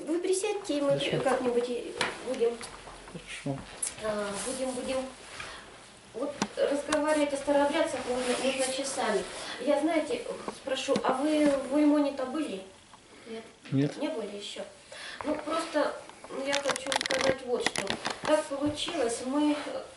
вы присядьте, и мы как-нибудь будем, Хорошо. будем вот разговаривать о старообрядцах можно часами. Я, знаете, спрошу, а вы в Уймоне-то были? Нет? Нет. Не были еще? Ну, просто я хочу сказать вот что. Так получилось, мы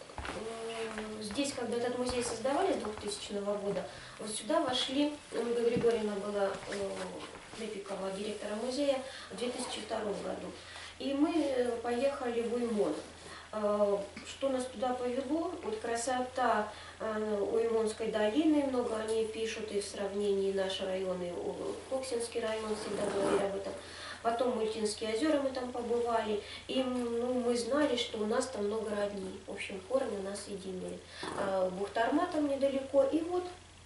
здесь, когда этот музей создавали с 2000 года, вот сюда вошли, Ольга Григорьевна была Лепикова, директора музея, в 2002 году. И мы поехали в Уймон. Что нас туда повело? Вот красота Уймонской долины, много они пишут и в сравнении наши районы, Коксинский район всегда говорили об этом. Потом Мультинские озера мы там побывали, и мы знали, что у нас там много родни. В общем, корни у нас единые. Бухтарма там недалеко, и вот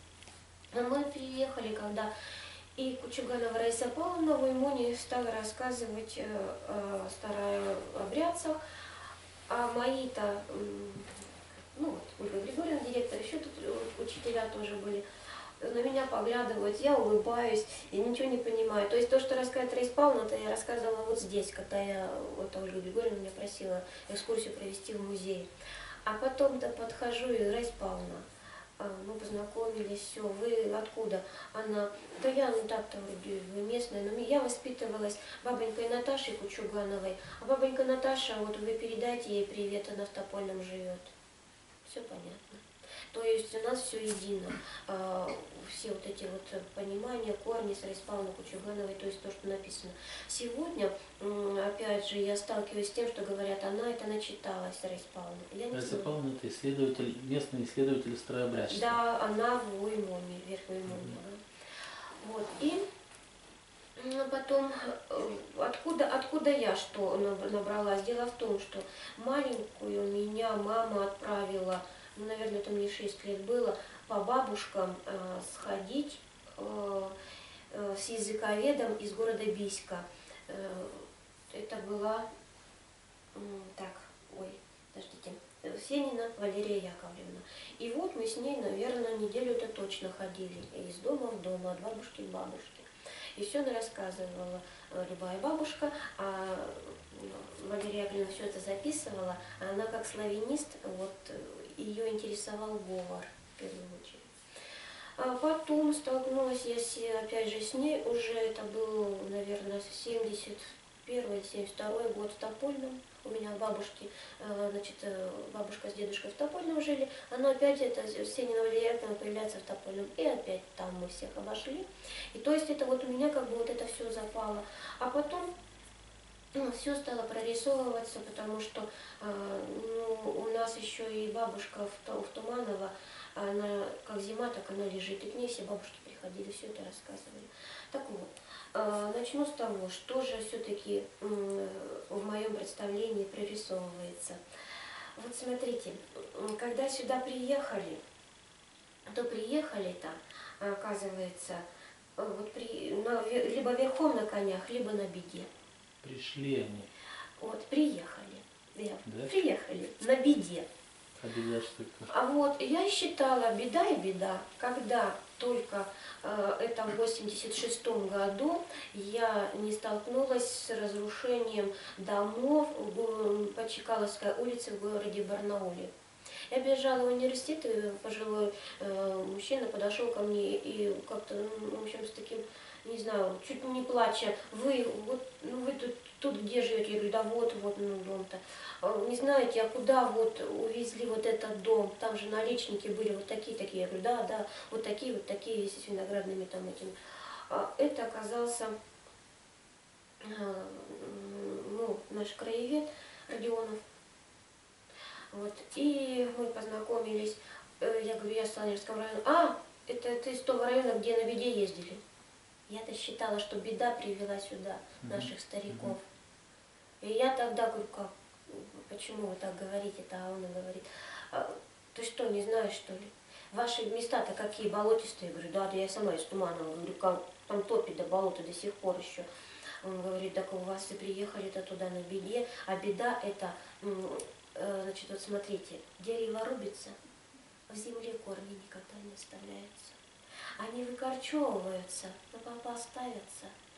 мы приехали, когда и Кучуганова Раиса Павловна в Уймоне стала рассказывать о старообрядцах, а мои-то, ну вот, Ольга Григорьевна, директор, еще тут учителя тоже были, на меня поглядывают, я улыбаюсь, я ничего не понимаю. То есть то, что рассказывает Раиса Павловна, это я рассказывала вот здесь, когда я, вот Ольга Григорьевна меня просила экскурсию провести в музей. А потом-то подхожу, и Раиса Павловна, мы познакомились, все, вы откуда? Она, да я, ну так-то вроде вы местная, но я воспитывалась бабонькой Наташей Кучугановой, а бабонька Наташа, вот вы передайте ей привет, она в Топольном живет. Все понятно. То есть у нас все едино. Все вот эти вот понимания, корни с Раисой Павловной Кучугановой, то есть то, что написано. Сегодня, опять же, я сталкиваюсь с тем, что говорят, она это начиталась, Раиса Павловна. Раиса Павловна — это исследователь, местный исследователь старообрядчества. Да, она в Уймоне, вверх в Уймоне. Вот, и потом, откуда я что набралась? Дело в том, что маленькую меня мама отправила, ну, наверное, это мне 6 лет было, по бабушкам сходить с языковедом из города Бийска. Это была, так, ой, подождите, Сенина Валерия Яковлевна. И вот мы с ней, наверное, неделю-то точно ходили из дома в дом, от бабушки к бабушке. И все она рассказывала, любая бабушка, а Валерия Яковлевна все это записывала, а она как славянист, вот ее интересовал говор в первую очередь. А потом столкнулась я опять же с ней, уже это был, наверное, 71 или 72 год в Топольном. У меня бабушки, значит, бабушка с дедушкой в Топольном жили, оно опять, это Сенина Валерия Яковлевна появляется в Топольном, и опять там мы всех обошли. И то есть это вот у меня как бы вот это все запало. А потом все стало прорисовываться, потому что у нас еще и бабушка в Туманово, она как зима, так она лежит, и к ней все бабушки приходили, все это рассказывали. Так вот, начну с того, что же все-таки в моем представлении прорисовывается. Вот смотрите, когда сюда приехали, то приехали-то, оказывается, вот либо верхом на конях, либо на беде. Пришли они. Вот, приехали. Да? Приехали на беде. А беда что это? А вот я считала, беда и беда, когда только это в 86 году я не столкнулась с разрушением домов по Чекаловской улице в городе Барнауле. Я бежала в университет, и пожилой мужчина подошел ко мне и как-то, в общем, с таким, не знаю, чуть не плача, вы тут где живете? Я говорю, да вот, дом-то. Не знаете, а куда вот увезли вот этот дом? Там же наличники были вот такие. Я говорю, да, вот такие, с виноградными там этими. Это оказался наш краевед Родионов. Вот. И мы познакомились. Я говорю, я с Солнечского района. Это ты из того района, где на беде ездили. Я-то считала, что беда привела сюда наших стариков. И я тогда говорю, как, почему вы так говорите-то, а он и говорит, ты что, не знаешь, что ли? Ваши места-то какие, болотистые? Я говорю, да, я сама из Туманова, говорю, как там топит до болота до сих пор еще. Он говорит, так у вас и приехали-то туда на беде, а беда это, значит, вот смотрите, дерево рубится, в земле корни никогда не оставляются. Они выкорчевываются, но папа оставятся.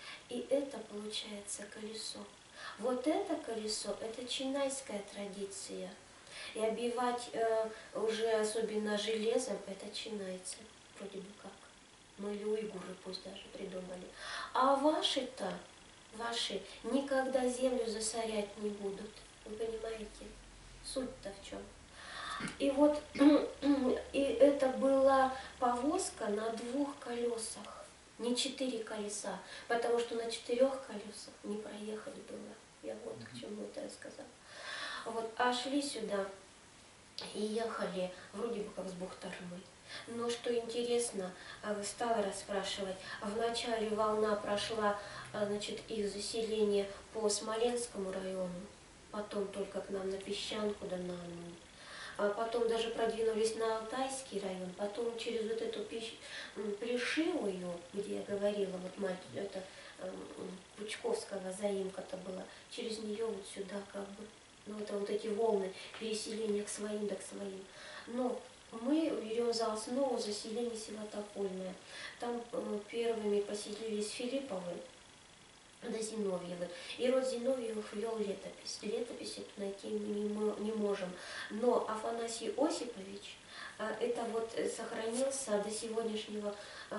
И это получается колесо. Вот это колесо, это чинайская традиция. И обивать уже особенно железом, это чинайцы, вроде бы как. Ну или уйгуры пусть даже придумали. А ваши никогда землю засорять не будут. Вы понимаете? Суть-то в чем? И вот и это была повозка на 2 колесах, не 4 колеса, потому что на 4 колесах не проехать было. Я вот к чему это рассказала. Вот, а шли сюда и ехали вроде бы как с Бухтармы. Но что интересно, стала расспрашивать, вначале волна прошла, значит, их заселение по Смоленскому району, потом только к нам на Песчанку да на Амур. А потом даже продвинулись на Алтайский район, потом через вот эту Плешивую, где я говорила, вот мать, это Пучковского заимка-то была, через нее вот сюда как бы, ну это вот эти волны переселения к своим да к своим. Но мы берем за основу заселение села Топольное. Там первыми поселились Филипповы, до Зиновьевых. И род Зиновьевых вел летопись. Летопись эту найти мы не можем. Но Афанасий Осипович, это вот сохранился до сегодняшнего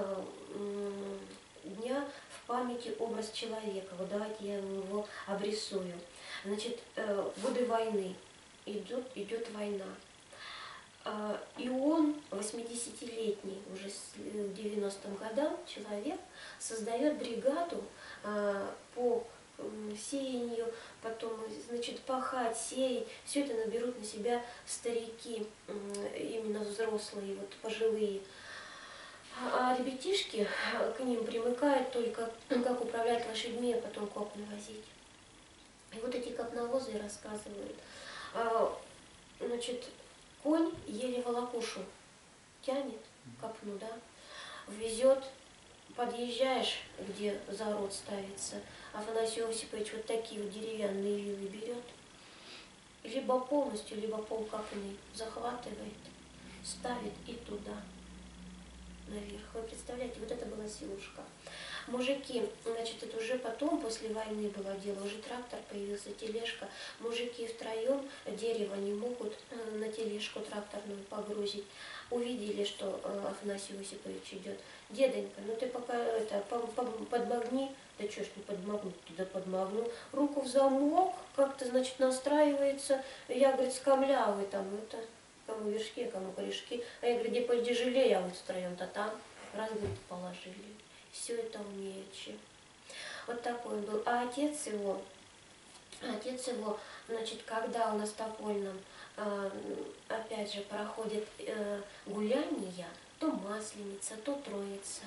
дня в памяти образ человека. Вот давайте я его обрисую. Значит, годы войны. Идет война. И он, 80-летний, уже в 90-м годам человек, создает бригаду по сеянию, потом, значит, пахать, сеять. Все это наберут на себя старики, именно взрослые, вот пожилые. А ребятишки к ним примыкают только, как управлять лошадьми, а потом копны возить. И вот эти копновозы рассказывают. Значит, конь еле волокушу тянет, копну, да, везет, подъезжаешь, где зарод ставится, Афанасий Осипович вот такие вот деревянные вилы берет, либо полностью, либо полкопны захватывает, ставит и туда, наверх. Вы представляете, вот это была силушка. Мужики, значит, это уже потом, после войны было дело, уже трактор появился, тележка. Мужики втроем дерево не могут на тележку тракторную погрузить. Увидели, что Афанасий Осипович идет. Дедонька, ну ты пока это подмагни, да что ж не подмагнуть, туда подмагну. Руку в замок, как-то, значит, настраивается. Я, говорит, скамлявый там, это, кому вершки, кому корешки. А я, говорю, где потяжелее, а вот втроем-то там, раз, говорит, положили. Все это умеючи. Вот такой он был. А отец его, значит, когда у нас в Топольном, опять же, проходит гуляния, то Масленица, то Троица.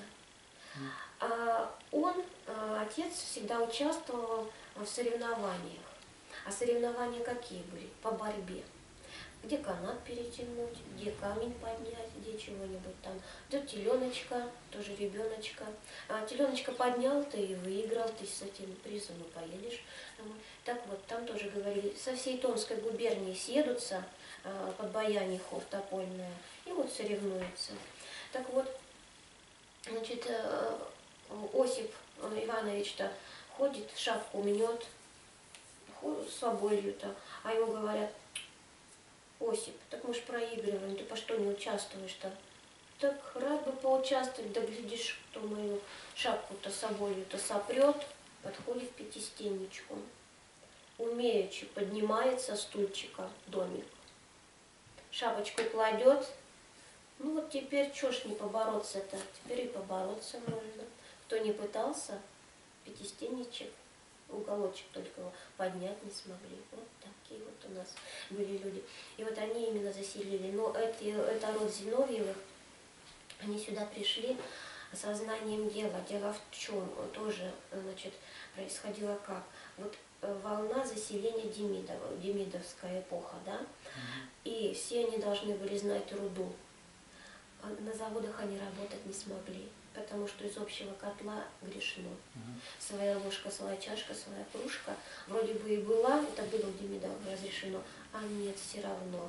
Отец всегда участвовал в соревнованиях. А соревнования какие были? По борьбе. Где канат перетянуть, где камень поднять, где чего-нибудь там. Тут теленочка, тоже ребеночка. Теленочка поднял, ты и выиграл, ты с этим призом и поедешь. Так вот, там тоже говорили, со всей Томской губернии съедутся под Баянихов Топольная и вот соревнуются. Так вот, значит, Осип Иванович-то ходит, шапку мнет, с оболью-то, а ему говорят: Осип, так мы ж проигрываем, ты по что не участвуешь-то? Так рад бы поучаствовать, да глядишь, кто мою шапку-то с оболью-то сопрет, подходит к пятистенничку, умеючи поднимает со стульчика домик, шапочку кладет. Ну вот теперь чё ж не побороться-то? Теперь и побороться можно. Кто не пытался, пятистенничек, уголочек только его поднять не смогли. Вот такие вот у нас были люди. И вот они именно заселили. Но это род Зиновьевых, они сюда пришли сознанием дела. Дело в чем? Тоже, значит, происходило как? Вот волна заселения Демидова, демидовская эпоха, да? И все они должны были знать руду. На заводах они работать не смогли, потому что из общего котла грешно. Своя ложка, своя чашка, своя кружка вроде бы и была, это было в Демидове разрешено, а нет, все равно.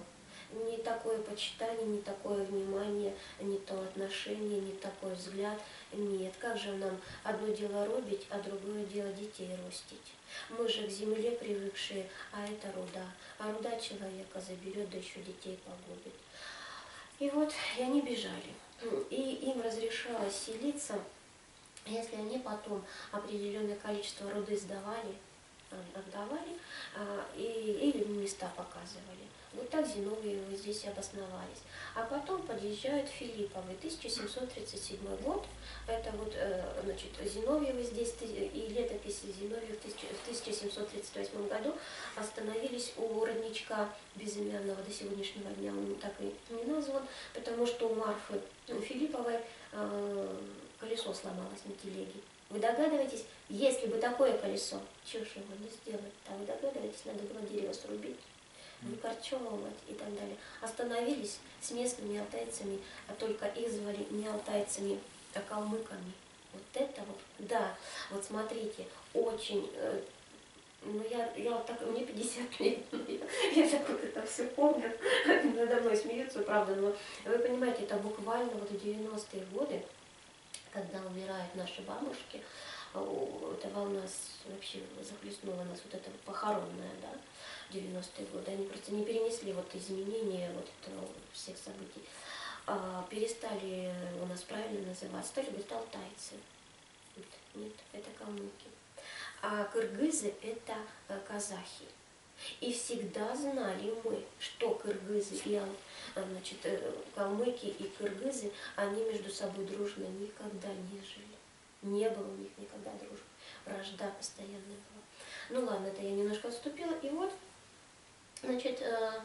не такое почитание, не такое внимание, не то отношение, не такой взгляд. Нет, как же нам одно дело робить, а другое дело детей ростить. Мы же к земле привыкшие, а это руда. А руда человека заберет, да еще детей погубит. И вот, и они бежали. И им разрешалось селиться, если они потом определенное количество руды сдавали, отдавали или места показывали. Вот так Зиновьевы здесь и обосновались. А потом подъезжают Филипповы, 1737 год. Это вот, значит, Зиновьевы здесь, и летописи Зиновьев в 1738 году остановились у родничка безымянного, до сегодняшнего дня он так и не назван, потому что у Марфы Филипповой колесо сломалось на телеге. Вы догадываетесь, если бы такое колесо, чего же его не сделать-то, вы догадываетесь, надо было дерево срубить, выкорчевывать и так далее. Остановились с местными алтайцами, а только их звали не алтайцами, а калмыками. Вот это вот, да, вот смотрите, очень, ну я вот так, мне 50 лет, я так вот это все помню, надо мной смеются, правда, но вы понимаете, это буквально вот в 90-е годы, когда умирают наши бабушки, эта волна вообще захлестнула нас, вот эта похоронная, да, 90-е годы. Они просто не перенесли вот изменения вот этого всех событий. Перестали у нас правильно называться, стали быть алтайцы. Нет, это калмыки. А кыргызы это казахи. И всегда знали мы, что кыргызы и значит, калмыки и кыргызы, они между собой дружно никогда не жили. Не было у них никогда дружбы. Вражда постоянная была. Ну ладно, это я немножко отступила. И вот, значит,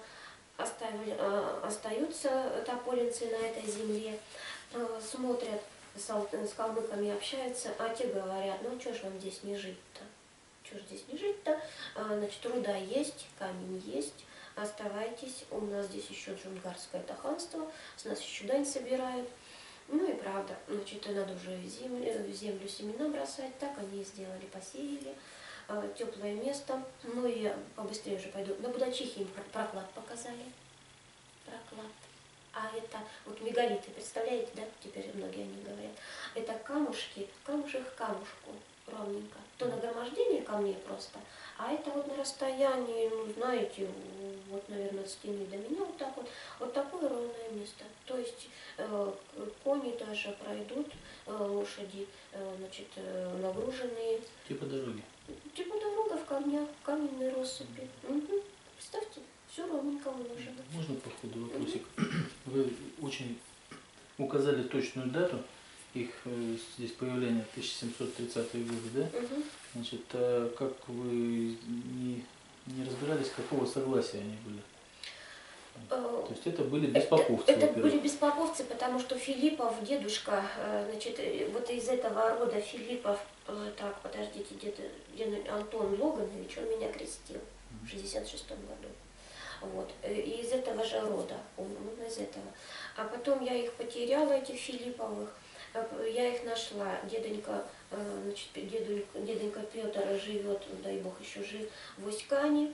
остаются тополинцы на этой земле, смотрят, с калмыками общаются, а те говорят, ну что ж вам здесь не жить-то? Что ж здесь не жить-то? Значит, руда есть, камень есть, оставайтесь, у нас здесь еще джунгарское ханство, с нас еще дань собирают. Ну и правда, значит, надо уже в землю семена бросать, так они и сделали, посеяли, теплое место, ну и побыстрее уже пойду. На Будачихе им проклад показали, проклад. А это вот мегалиты, представляете, да, теперь многие они говорят, это камушки, камушек к камушку, ровненько. То нагромождение камней просто, а это вот на расстоянии, ну, знаете, вот, наверное, от стены до меня, вот такое ровное место. То есть кони даже пройдут, лошади, значит, нагруженные. Типа дороги. Типа дорога в камнях, каменной россыпи. Угу. Представьте, все ровненько выложено. Можно по ходу вопросик? Вы очень указали точную дату их здесь появления, 1730-е годы, да? Угу. Значит, а как вы не разбирались, какого согласия они были? То есть это были беспоповцы, Это были беспоповцы, потому что Филиппов, дедушка, значит, вот из этого рода Филиппов, так, подождите, дед Антон Логанович, он меня крестил в 66-м году. Вот, и из этого же рода, он из этого. А потом я их потеряла, этих Филипповых, я их нашла. Деденька, значит, деденька Петр живет, дай бог еще жив, в Оськане.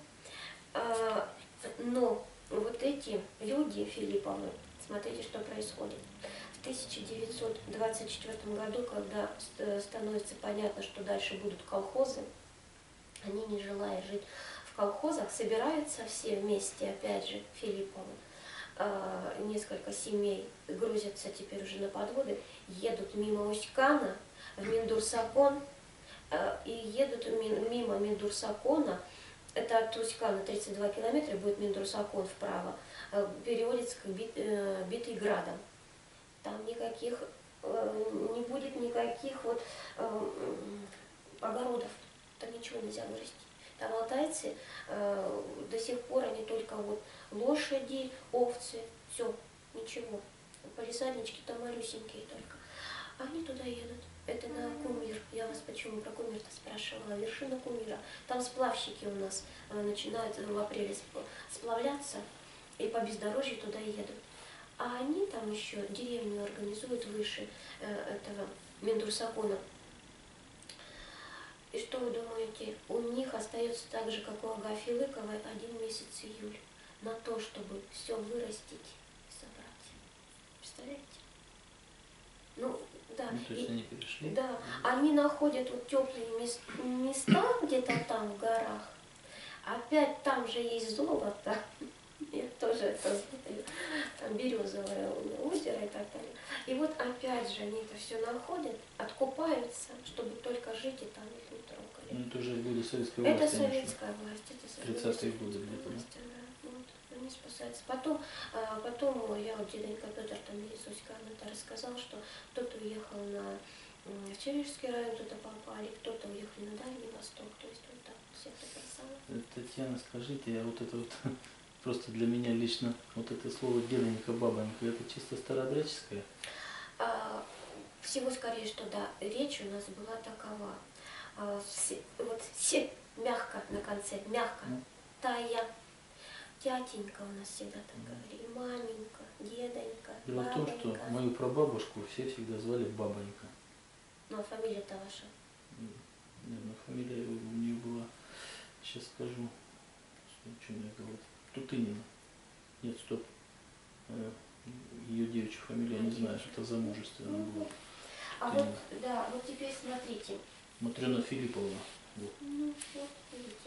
Но вот эти люди Филипповы, смотрите, что происходит. В 1924 году, когда становится понятно, что дальше будут колхозы, они, не желая жить в колхозах, собираются все вместе, опять же, Филипповы, несколько семей грузятся теперь уже на подводы, едут мимо Оськана в Миндурсакон, и едут мимо Миндурсакона. Это от Оськана 32 километра, будет Миндурсакон вправо, переводится как битый градом. Там никаких, не будет никаких вот огородов, там ничего нельзя вырастить. Там алтайцы до сих пор они только вот лошади, овцы, все, ничего. Палисаднички там малюсенькие только. Они туда едут. Это на Кумир. Я вас почему про Кумир-то спрашивала? Вершина Кумира. Там сплавщики у нас начинают в апреле сплавляться и по бездорожью туда едут. А они там еще деревню организуют выше этого Миндурсакона. И что вы думаете? У них остается так же, как у Агафьи Лыковой, 1 месяц июль. на то, чтобы все вырастить и собрать. Представляете? Ну, да. Ну, то есть они перешли. Да, они находят вот теплые места где-то там в горах. Опять там же есть золото. Я тоже это знаю. Там Березовое озеро и так далее. И вот опять же они это все находят, откупаются, чтобы только жить и там их не трогали. Ну, это уже годы советской Это власти. советская власть, это 30-е годы где-то, да? власть, да. Вот, они спасаются. Потом я вот деденька Петр, там Иисуська Анна рассказал, что кто-то уехал в Чирижский район, кто-то попали, кто-то уехал на Дальний Восток, то есть вот так все это красава. Татьяна, скажите, а вот это вот просто для меня лично вот это слово деденька, бабонька, это чисто старообрядческое? Всего скорее, что да, речь у нас была такова. Вот все мягко на конце, мягко. Тая, тятенька у нас всегда так говорили, маменька, дедонька, Дело в том, что бабонька. мою прабабушку все всегда звали бабонька. Ну, а фамилия-то ваша? Наверное, фамилия у нее была, сейчас скажу, что мне говорят, Тутынина. Нет, стоп. Ее девичья фамилия, я не знаю, что замужество она была. А вот, да, вот теперь смотрите. Матрена Филипповна. Вот. Ну, вот видите.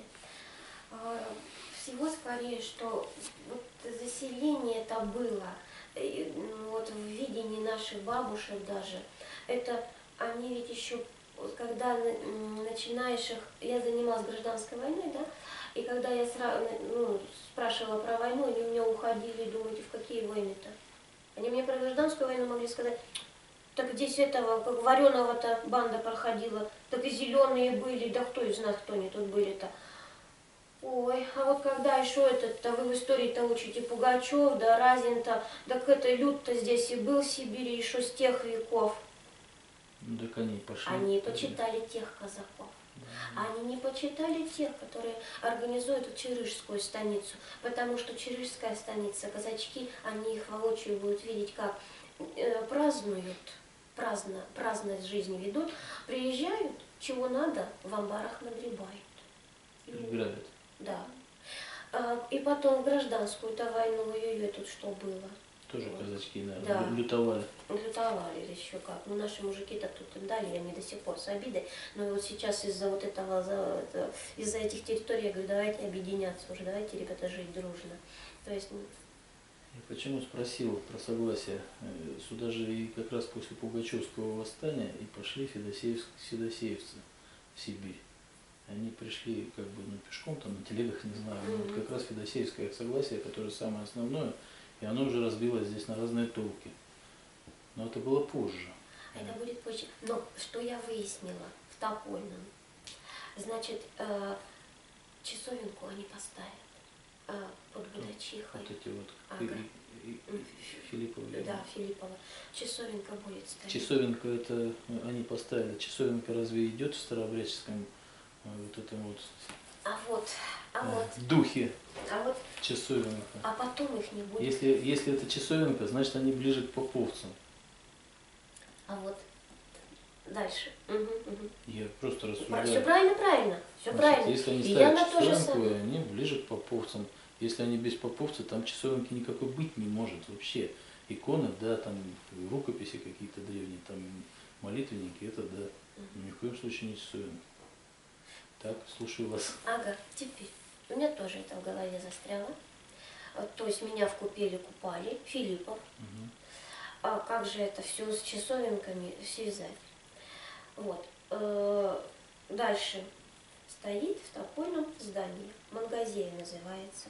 Всего скорее, что вот заселение это было, вот в видении наших бабушек даже, это они ведь еще, когда начинаешь их, я занималась гражданской войной, да, и когда я спрашивала про войну, они у меня уходили, думаете, в какие войны-то? Они мне про гражданскую войну могли сказать, так здесь этого, как вареного-то банда проходила, так и зеленые были, да кто из нас, кто они тут были-то. Ой, а вот когда еще этот-то, вы в истории-то учите Пугачев, да Разин-то, так это Люд-то здесь и был в Сибири еще с тех веков. Ну так они пошли. Они почитали тех казаков. Да. Они не почитали тех, которые организуют Чирыжскую станицу, потому что Чирыжская станица, казачки, они их воочию будут видеть, как празднуют, праздность жизни ведут, приезжают, чего надо, в амбарах нагребают. И грабят. Да. И потом в гражданскую-то войну, ой-ой-ой, тут что было? Тоже казачки, наверное, Да. лютовали. Лютовали еще как. Ну, наши мужики-то тут им дали, они до сих пор с обидой. Но вот сейчас из-за вот этого, из-за этих территорий, я говорю, давайте объединяться уже, давайте, ребята, жить дружно. То есть... Я почему спросил про согласие? Сюда же и как раз после Пугачевского восстания и пошли федосеевцы в Сибирь. Они пришли как бы пешком, там, на телегах, не знаю, но вот как раз федосеевское согласие, которое самое основное, и оно уже разбилось здесь на разные толки. Но это было позже. Это будет позже. Но что я выяснила в Топольном? Значит, часовенку они поставят под Будачихой. Вот эти вот Ага. Филипповы. Да, Филиппова. Часовенка будет стоять. Часовенка это они поставили. Часовенка разве идет в старообрядческом вот этом вот в духе часовенка? А потом их не будет. Если это часовенка, значит они ближе к поповцам. А вот дальше. Я просто рассуждаю. Все правильно. Все правильно. Если они И я ставят на то же часовенку, самое. они ближе к поповцам. Если они без поповца, там часовенки никакой быть не может вообще. Иконы, да, там рукописи какие-то древние, там молитвенники, это да. Но ни в коем случае не часовенка. Так, слушаю вас. Ага, теперь. У меня тоже это в голове застряло. То есть меня в купели купали, Филиппов. А как же это все с часовенками связать? Вот. Дальше стоит в Топольном здании. Мангазея называется.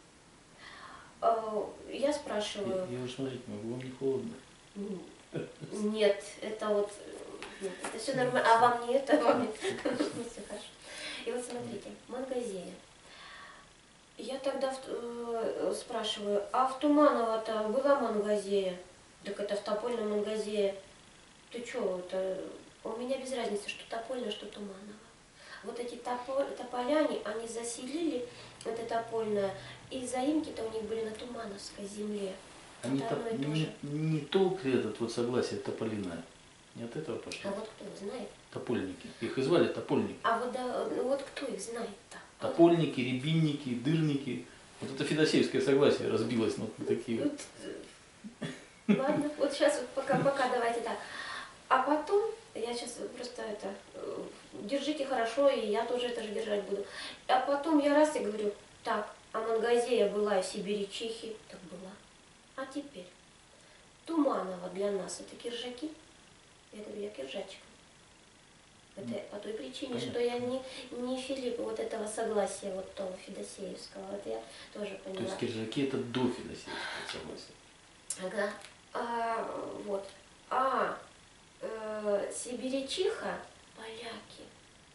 Я спрашиваю... Я уже смотреть могу, вам не холодно? Нет, это вот... Нет, это все нормально. А вам не это, вам не... Все хорошо. И вот смотрите, Мангазея. Я тогда спрашиваю, а в Туманово-то была Мангазея? Так это в Топольном Мангазее. Ты что, это... У меня без разницы, что Топольно, что Туманово. Вот эти тополяне, они заселили это Топольное, и заимки-то у них были на Тумановской земле. Они Это одно и то же. не толк ли этот вот согласие тополиное? Не от этого пошло? А вот кто их знает? Топольники. Их и звали топольники. А вот, да, вот кто их знает-то? Топольники, рябинники, дырники, Вот это федосеевское согласие разбилось на такие вот. Ладно, вот сейчас пока давайте так. А потом, я сейчас просто это, держите хорошо, и я тоже это же держать буду. А потом я раз и говорю, так, а Мангазея была и Сибиричихи, так была. А теперь, Туманова для нас это киржаки? Я говорю, я киржачка. Это по той причине, Понятно. что я не Филиппа вот этого согласия вот того Федосеевского. Вот я тоже То поняла. есть киржаки это до федосеевского согласия. Ага. Вот. Сибиричиха поляки.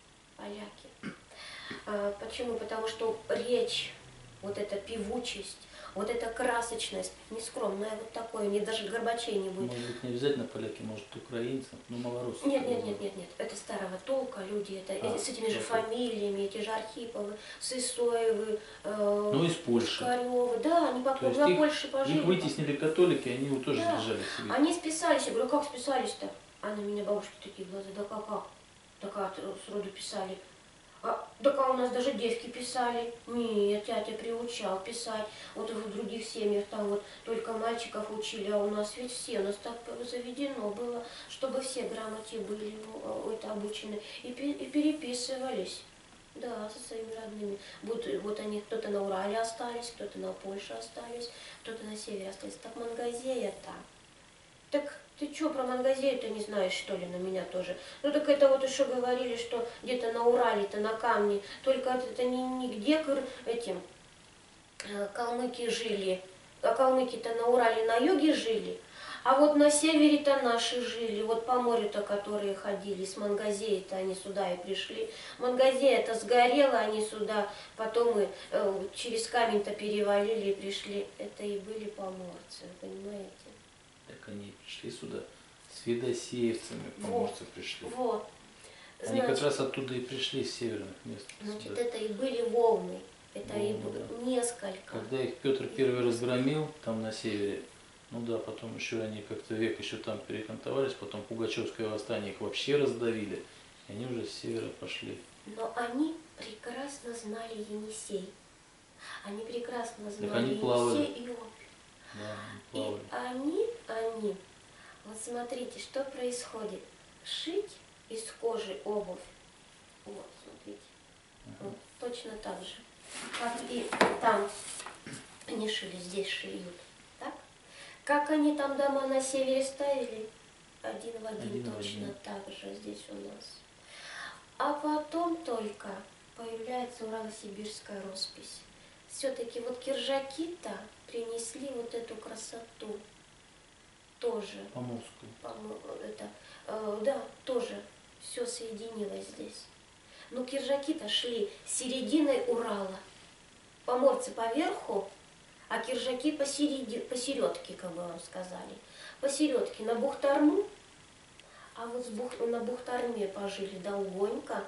Почему? Потому что речь, вот эта певучесть, вот эта красочность, нескромная вот такое, не даже Горбачей не будет. Может быть, не обязательно поляки, может, украинцы, ну, малоруссы. Нет, это старого толка люди, это с этими же фамилиями, эти же Архиповы, Сысоевы, Ну, из Польши. Пушкаревы, да, они То есть на Польше пожили. их вытеснили католики, они его тоже Да. держали себе. Они списались, я говорю, как списались-то? А на меня бабушки такие глаза, да как? Так сроду писали. Так у нас даже девки писали. Нет, тятя приучал писать. Вот в других семьях там вот только мальчиков учили, а у нас ведь все, у нас так заведено было, чтобы все грамоте были это обучены и переписывались. Да, со своими родными. Вот они, кто-то на Урале остались, кто-то на Польше остались, кто-то на севере остались. Так Мангазея-то. Так ты что, про Мангазею-то не знаешь, что ли, на меня тоже? Ну так это вот еще говорили, что где-то на Урале-то, на камне, только это нигде этим калмыки жили. А калмыки-то на Урале, на юге жили, а вот на севере-то наши жили, вот по морю-то, которые ходили, с Мангазеи-то они сюда и пришли. Мангазея-то сгорела, они сюда потом и через камень-то перевалили и пришли. Это и были поморцы, понимаете? Так они пришли сюда с федосеевцами, поморцы пришли. Вот. Они как раз оттуда и пришли, с северных мест. Значит, сюда. это и были волны. Это и Волны, да. несколько. Когда их Петр I разгромил там на севере, ну да, потом еще они как-то век еще там перекантовались, потом Пугачевское восстание их вообще раздавили, и они уже с севера пошли. Но они прекрасно знали Енисей. Они прекрасно знали они плавали. Енисей и Обь. Да, И плавали. они, вот смотрите, что происходит. Шить из кожи обувь. Вот, смотрите. Вот, точно так же. Как и там они шили, здесь шиют. Так? Как они там дома на севере ставили? Один в один точно так же здесь у нас. А потом только появляется урало-сибирская роспись. Все-таки вот киржаки-то принесли вот эту красоту. Тоже. Поморскую. Да, тоже все соединилось здесь. Но киржаки-то шли серединой Урала. Поморцы поверху, а киржаки посередке, как бы вам сказали. Посередке на Бухтарну, а вот на Бухтарме пожили долгонько,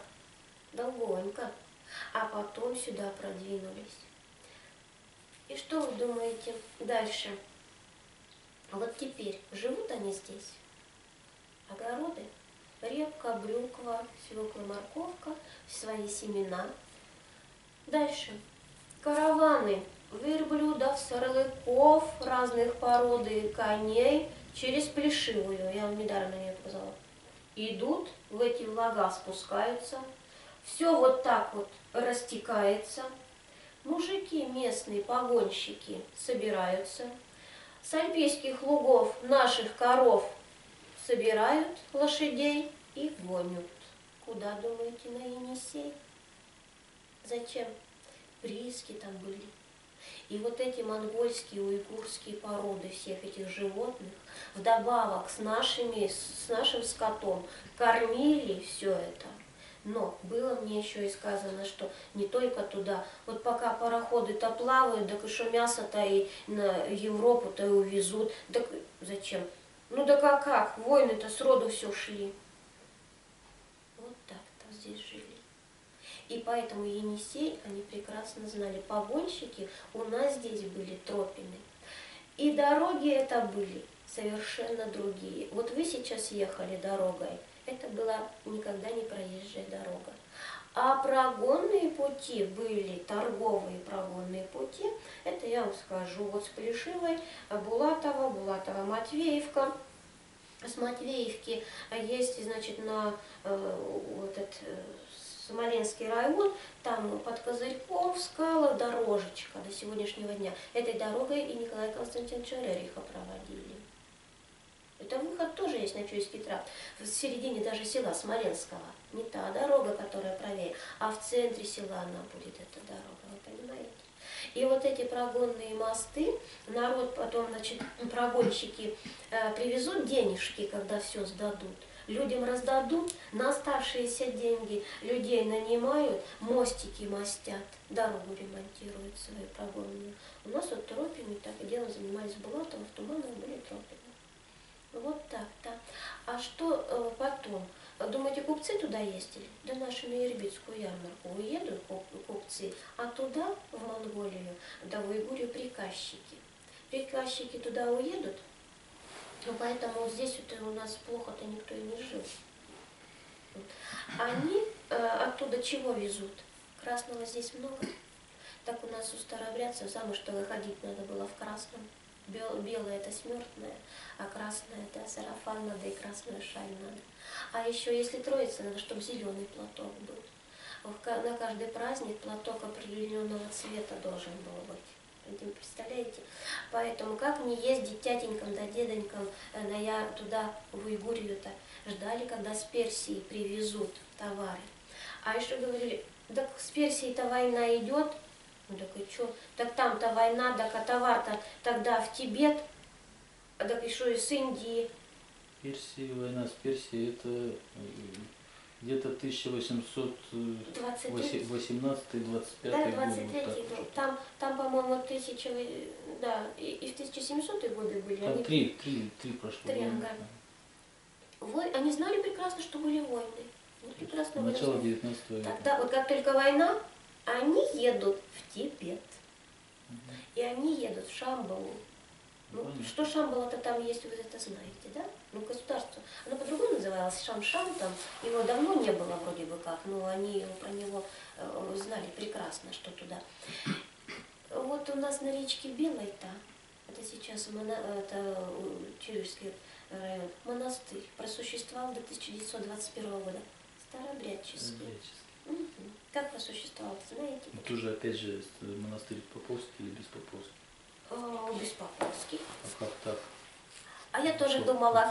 а потом сюда продвинулись. И что вы думаете дальше? Вот теперь живут они здесь. Огороды, репка, брюква, свекла, морковка, свои семена. Дальше. Караваны верблюдов, сорлыков, разных пород и коней через Плешивую, я вам недаром ее показала, идут, в эти лага спускаются, все вот так вот растекается. Мужики местные, погонщики, собираются. С альпийских лугов наших коров собирают лошадей и гонят. Куда, думаете, на Енисей? Зачем? Прииски там были. И вот эти монгольские, уйгурские породы всех этих животных, вдобавок с нашим скотом, кормили все это. Но было мне еще и сказано, что не только туда. Вот пока пароходы-то плавают, так еще мясо-то и на Европу-то и увезут. Так зачем? Ну да как? Войны-то сроду все шли. Вот так-то здесь жили. И поэтому Енисей они прекрасно знали. Погонщики у нас здесь были тропины. И дороги это были совершенно другие. Вот вы сейчас ехали дорогой. Это была никогда не проезжая дорога. А прогонные пути были, торговые прогонные пути, это я вам скажу, вот с Плешивой, Булатова, Матвеевка. С Матвеевки есть, значит, на вот этот Смоленский район, там под Козырьком, в скалах дорожечка до сегодняшнего дня. Этой дорогой и Николая Константиновича Рериха проводили. Это выход тоже есть на Чуйский тракт. В середине даже села Смоленского. Не та дорога, которая правее, а в центре села она будет, эта дорога, вы понимаете? И вот эти прогонные мосты, народ потом, значит, прогонщики привезут денежки, когда все сдадут, людям раздадут, на оставшиеся деньги людей нанимают, мостики мостят, дорогу ремонтируют свою прогонную. У нас вот тропами так и делом занимались Булатова, в Туманах были тропами. Вот так-то. А что потом? Думаете, купцы туда ездили? Да нашу на Ирбитскую ярмарку уедут купцы, а туда, в Монголию, да в Уйгурию приказчики. Приказчики туда уедут, поэтому здесь вот у нас плохо-то никто и не жил. Они оттуда чего везут? Красного здесь много. Так у нас у старообрядцев замуж-то выходить надо было в красном. Белое это смертное, а красное это сарафан надо и красную шаль надо. А еще если троица, надо, чтобы зеленый платок был. На каждый праздник платок определенного цвета должен был быть. Представляете? Поэтому как не ездить тятенькам да деденькам туда, в Уйгурию-то, ждали, когда с Персии привезут товары. А еще говорили, так с Персией-то война идет. Ну так и что? Так там-то война, так а товар-то тогда в Тибет, так еще и с Индии. Война с Персией, это где-то 1818-25 Да, год. 23-й год. Там, по-моему, да, и в 1700-е годы были. Там они... три прошло. Ага. Они знали прекрасно, что были войны. Прекрасно Начало 19 века. Тогда, вот как только война, они едут в Тибет. И они едут в Шамбалу. Ну, что Шамбала-то там есть, вы это знаете, да? Ну, государство. Оно по-другому называлось, Шам-Шам, там его давно не было вроде бы как, но они про него знали прекрасно, что туда. Вот у нас на речке Белой-то, это сейчас это Чуйский район, монастырь, просуществовал до 1921 года. Старообрядческий. Угу. Как просуществовал, знаете? Тоже, опять же, монастырь Поповский или Беспоповский? Беспоповский. А как так? А я тоже думала,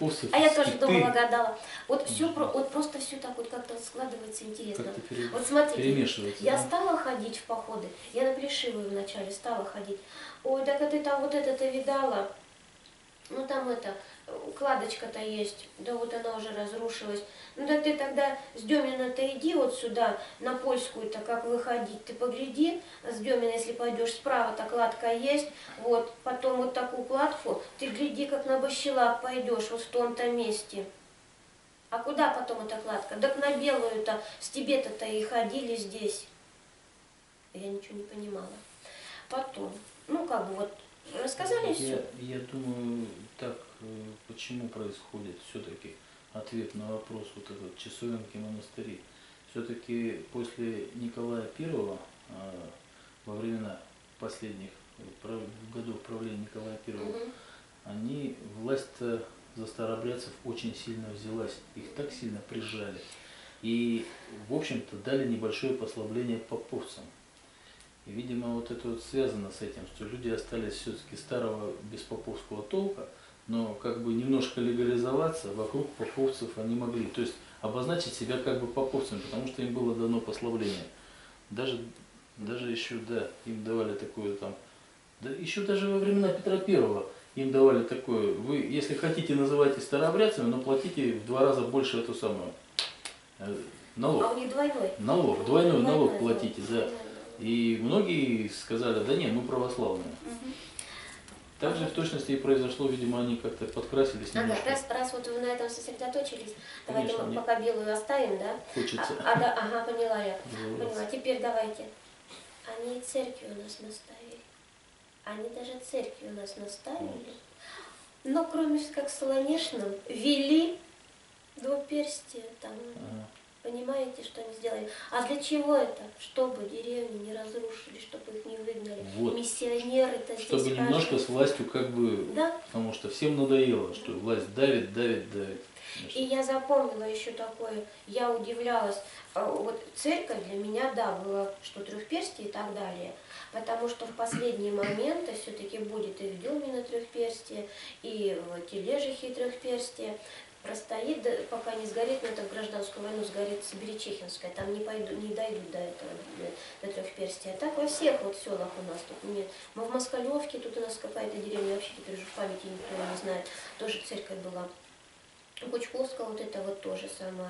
гадала. Вот все, вот просто все так вот как-то складывается интересно. Вот смотрите, я стала ходить в походы, я на Плешивую вначале стала ходить. Ой, так ты там вот это-то видала? Ну там кладочка-то есть, да вот она уже разрушилась. Ну да ты тогда с Демина-то иди вот сюда, на Польскую-то как выходить, ты погляди, с Демина, если пойдешь справа-то кладка есть, вот, потом вот такую кладку, ты гляди, как на Бащелак пойдешь, вот в том-то месте. А куда потом эта кладка? Так на Белую-то, с Тибета-то и ходили здесь. Я ничего не понимала. Потом, ну как бы вот, рассказали все? Я думаю, так, почему происходит все-таки ответ на вопрос вот этот часовенки монастыри. Все-таки после Николая I, во времена последних годов правления Николая I, власть за старообрядцев очень сильно взялась, их так сильно прижали. И, в общем-то, дали небольшое послабление поповцам. И, видимо, вот это вот связано с этим, что люди остались все-таки старого беспоповского толка, но как бы немножко легализоваться вокруг поповцев они могли. То есть обозначить себя как бы поповцами, потому что им было дано послабление. Даже еще, да, им давали такое там, да, еще даже во времена Петра Первого им давали такое, вы, если хотите, называйте старообрядцами, но платите в 2 раза больше эту самую налог. А у них двойной? Налог, двойной налог платите, да. И многие сказали, да нет, мы православные. Так же в точности и произошло, видимо, они как-то подкрасились немножко. Раз вот вы на этом сосредоточились, Конечно, давайте мы пока Белую оставим, да? Хочется. Да, ага, поняла я. Поняла. Теперь давайте. Они церкви у нас наставили. Они даже церкви у нас наставили. Но кроме как Солонешным, вели двуперстие там. Понимаете, что они сделали? А для чего это? Чтобы деревни не разрушили, чтобы их не выгнали. Вот. Миссионеры-то здесь Чтобы немножко каждый. с властью как бы, Да. потому что всем надоело, что власть давит, давит, давит. И я запомнила еще такое, я удивлялась, вот церковь для меня, да, было, что трехперстие и так далее, потому что в последние моменты все-таки будет и в Дюмино трехперстие, и в Тележихе трехперстие, простоит, пока не сгорит, но это в гражданскую войну сгорит Сибирячехинская, там не дойдут до этого, до трехперстия. А так во всех вот селах у нас тут нет. Мы в Москалевке, тут у нас какая-то деревня, вообще теперь уже в памяти никто не знает, тоже церковь была. Кучковская вот это вот тоже самое.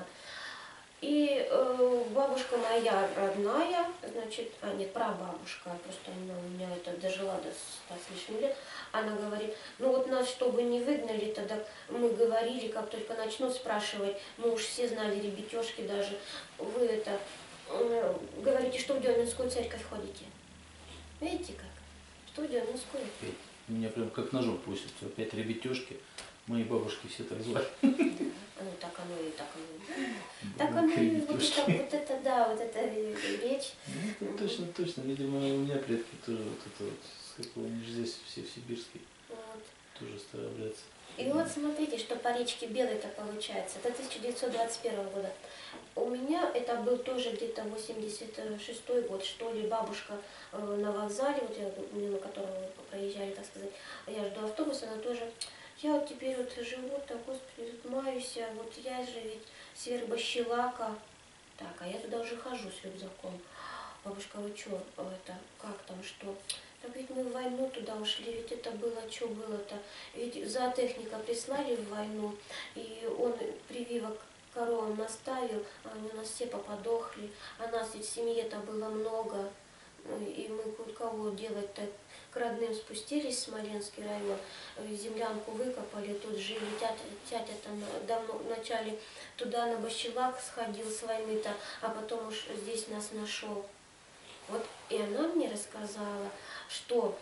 И бабушка моя родная, значит, нет, прабабушка, просто она у меня это дожила до 100 с лишним лет, она говорит, ну вот нас, чтобы не выгнали, тогда мы говорили, как только начнут спрашивать, мы уж все знали, ребятешки даже, вы это, говорите, что в Деминскую церковь ходите. Видите как? Что в Деминскую? Меня прям как ножом пустят, опять ребятешки. Мои бабушки все так звали. Ну так оно и так оно. Так оно и вот это да, вот эта речь. Ну, это точно. Видимо, у меня предки тоже вот это вот, с какого они же здесь все в Сибирске, Вот. тоже стараются. И вот смотрите, что по речке Белой-то получается. Это 1921 года. У меня это был тоже где-то 86-й год, что ли, бабушка на вокзале, вот я, мимо которого мы проезжали, так сказать, я жду автобус, она тоже... Я вот теперь вот живу, так, господи, тут маюсь, а вот я же ведь с Вербощелака. Так, а я туда уже хожу с рюкзаком. Бабушка, вы что, это, как там, что? Так ведь мы в войну туда ушли, ведь это было, что было-то? Ведь зоотехника прислали в войну, и он прививок коровам наставил, а они у нас все поподохли, а нас ведь в семье-то было много. И мы кое-кого делать-то к родным спустились в Смоленский район, землянку выкопали, тут жили, тятя там давно вначале туда на Бащелак сходил с войны-то, а потом уж здесь нас нашел. Вот и она мне рассказала, что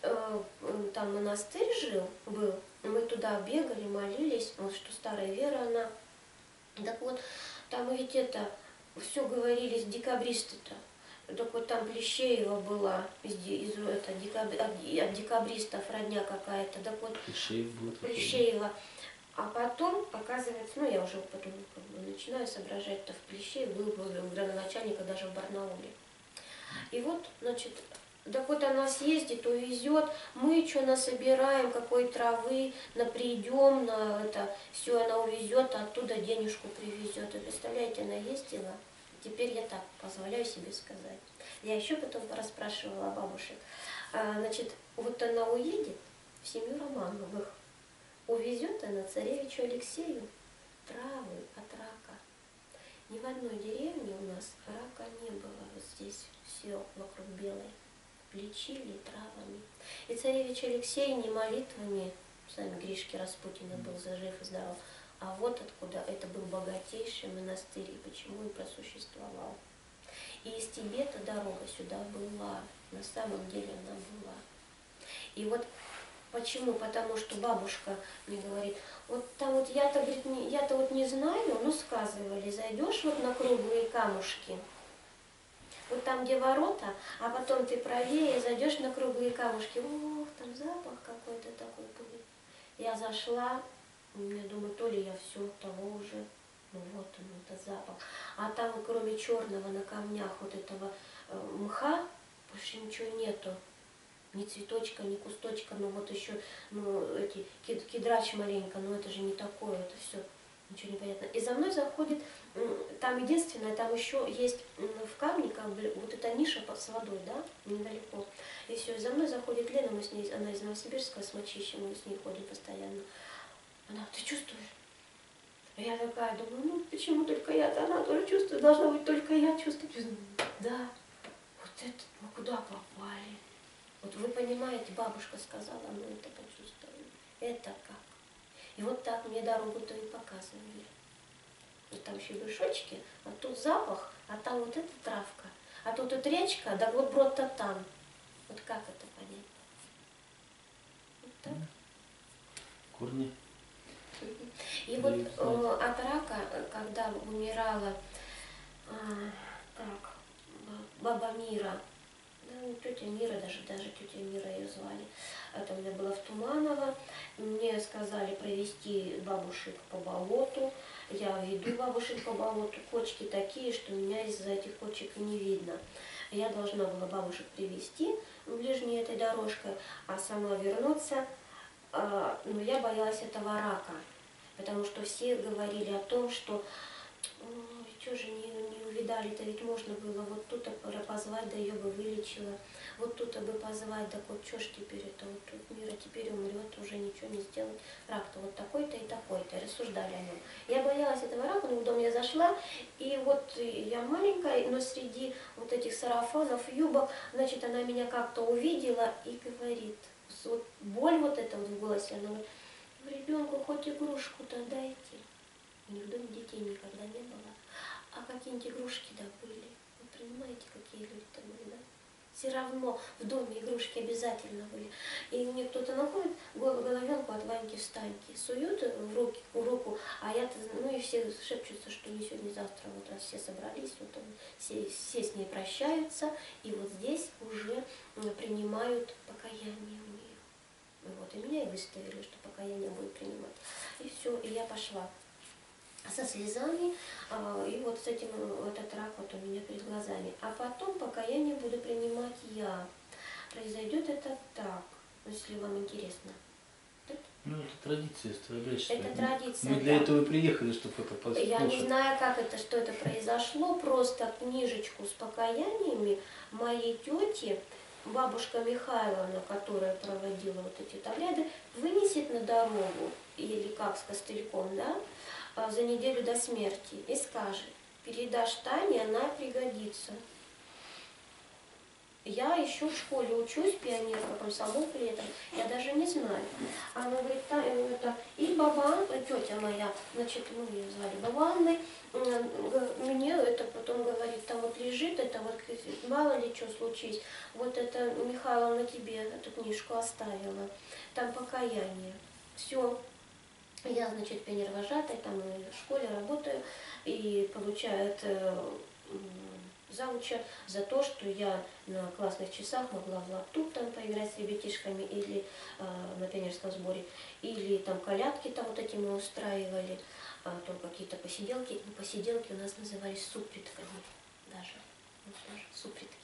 там монастырь был, мы туда бегали, молились, вот что старая вера она. Так вот, там ведь это, все говорили декабристы-то. Так вот там Плещеева была, от декабристов родня какая-то. Так вот, Плещеева. А потом, оказывается, ну я уже потом как бы начинаю соображать-то, в Плещееве был градоначальника даже в Барнауле. И вот, значит, так вот она съездит, увезет, мы что насобираем, какой травы, напридем, на это, все она увезет, а оттуда денежку привезет. Вы представляете, она ездила. Теперь я так позволяю себе сказать. Я еще потом расспрашивала бабушек. Значит, вот она уедет в семью Романовых, увезет она царевичу Алексею травы от рака. Ни в одной деревне у нас рака не было. Вот здесь все вокруг Белой. Лечили травами. И царевич Алексей не молитвами, сами Гришки Распутина был жив и здоров, а вот откуда это был богатейший монастырь, и почему и просуществовал. И из Тибета дорога сюда была, на самом деле она была. И вот почему? Потому что бабушка мне говорит, вот там вот я-то, говорит, я-то вот не знаю, но сказывали, зайдешь вот на круглые камушки, вот там, где ворота, а потом ты правее зайдешь на круглые камушки, ох, там запах какой-то такой будет. Я зашла, я думаю, то ли я все того уже, ну вот он, этот запах. А там, кроме черного на камнях вот этого мха, больше ничего нету. Ни цветочка, ни кусточка, ну вот еще, ну эти кедрач маленько, но это же не такое, это все, ничего не понятно. И за мной заходит, там единственное, там еще есть в камне, как бы, вот эта ниша с водой, да, недалеко. И все, и за мной заходит Лена, мы с ней, она из Новосибирска, с Мочищем, мы с ней ходим постоянно. Она, ты чувствуешь? Я такая думаю, ну почему только я-то, она тоже чувствует, должна быть только я чувствую. Да, вот это, мы куда попали? Вот вы понимаете, бабушка сказала, мы это почувствовали. Это как? И вот так мне дорогу-то и показывали. Вот там еще вершочки, а тут запах, а там вот эта травка. А тут вот речка, да вот брод-то там. Вот как это понять? Вот так. Корни. И вот от рака, когда умирала Так, баба Мира. Да, ну, тетя Мира, даже тетя Мира ее звали. Это у меня было в Туманово. Мне сказали провести бабушек по болоту. Я веду бабушек по болоту. Кочки такие, что меня из-за этих кочек и не видно. Я должна была бабушек привести ближней этой дорожкой, а сама вернуться. Но я боялась этого рака, потому что все говорили о том, что что же не увидали-то, ведь можно было вот тут позвать, да ее бы вылечила, вот тут бы позвать, да вот что ж теперь это, вот тут Мира теперь умрет, уже ничего не сделать, рак-то вот такой-то и такой-то, рассуждали о нем. Я боялась этого рака, но в дом я зашла, и вот я маленькая, но среди вот этих сарафанов, юбок, значит, она меня как-то увидела и говорит, вот боль вот эта вот в голосе, она говорит, ребенку хоть игрушку-то дайте. У них в доме детей никогда не было. А какие-нибудь игрушки, да, были. Вы понимаете, какие люди-то были, да? Все равно в доме игрушки обязательно были. И мне кто-то находит головенку от Ваньки встаньки, суют в руку, а я-то, ну и все шепчутся, что не сегодня, не завтра, вот раз все собрались, вот все с ней прощаются, и вот здесь уже принимают покаяние у нее. Вот, и меня и выставили, что покаяние будет принимать. И все, и я пошла со слезами, и вот с этим этот рак вот у меня перед глазами. А потом покаяние буду принимать я. Произойдет это так, если вам интересно. Ну, это традиция старообрядческая. Это традиция, Мы для да. этого и приехали, чтобы это послушать. Я не знаю, как это, что это произошло, просто книжечку с покаяниями моей тети, бабушка Михайловна, которая проводила вот эти обряды, вынесет на дорогу, или как с костыльком, да, за неделю до смерти и скажет, передашь Тане, она пригодится. Я еще в школе учусь, пионерка, комсомол при этом, я даже не знаю. Она говорит, это, и баба, тетя моя, значит, мы ее звали Баба Анной, мне это потом говорит, там вот лежит, это вот мало ли что случись, вот это Михайловна тебе эту книжку оставила, там покаяние. Все. Я, значит, пионер-вожатой, там в школе работаю и получаю зауча за то, что я на классных часах могла в лаптуп там поиграть с ребятишками или на пионерском сборе, или там колядки там вот эти мы устраивали, то какие-то посиделки. Ну, посиделки у нас назывались супритками даже. Вот даже супритки.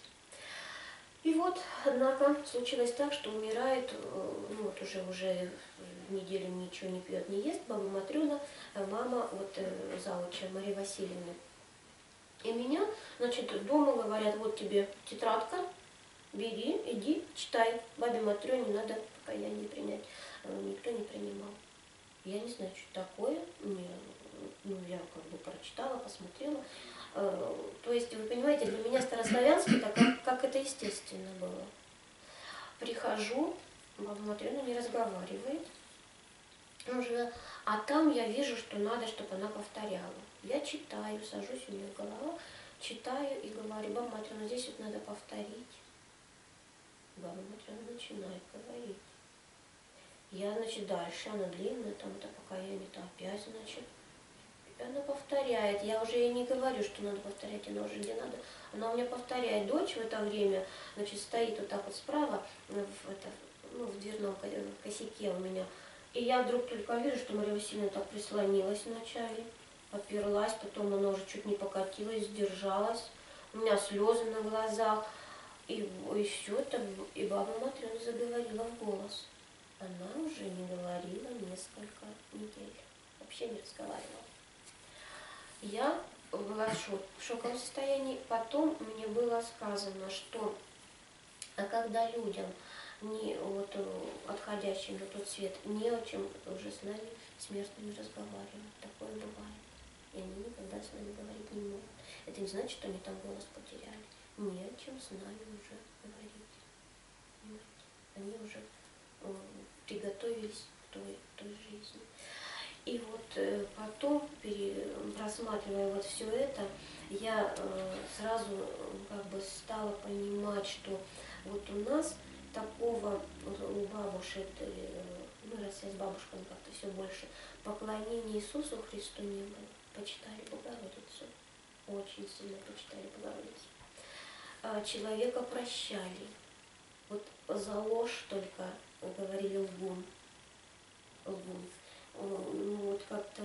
И вот, однако, случилось так, что умирает, ну вот уже неделю ничего не пьет, не ест, баба Матрена, мама вот зауча Марии Васильевны. И меня, значит, дома говорят, вот тебе тетрадка, бери, иди, читай. Бабе Матрёне надо покаяние принять. Никто не принимал. Я не знаю, что такое. Ну, я как бы прочитала, посмотрела. То есть, вы понимаете, для меня старославянский, так как это естественно было. Прихожу, баба Матрёна не разговаривает. Уже, а там я вижу, что надо, чтобы она повторяла. Я читаю, сажусь у нее голова, читаю и говорю, баба Матрёна, здесь вот надо повторить. Баба Матрёна начинает говорить. Я, значит, дальше, она длинная, там это покаяние-то опять, значит. Она повторяет. Я уже ей не говорю, что надо повторять, она уже где надо. Она у меня повторяет. Дочь в это время, значит, стоит вот так вот справа, в дверном косяке у меня. И я вдруг только вижу, что Мария Васильевна так прислонилась вначале, оперлась, потом она уже чуть не покатилась, сдержалась. У меня слезы на глазах. И все это, и баба Матрёна заговорила в голос. Она уже не говорила несколько недель. Вообще не разговаривала. Я была в шоковом состоянии. Потом мне было сказано, что когда людям, отходящим на тот свет, не о чем уже с нами смертными разговаривать. Такое бывает. И они никогда с нами говорить не могут. Это не значит, что они там голос потеряли. Не о чем с нами уже говорить. Понимаете? Они уже приготовились к той жизни. И вот потом, просматривая вот все это, я сразу как бы стала понимать, что вот у нас такого у бабушек, мы росли с бабушками как-то все больше, поклонения Иисусу Христу не было. Почитали Богородицу. очень сильно почитали Богородицу. Человека прощали. Вот за ложь только говорили лгун. Лгун. Ну вот как-то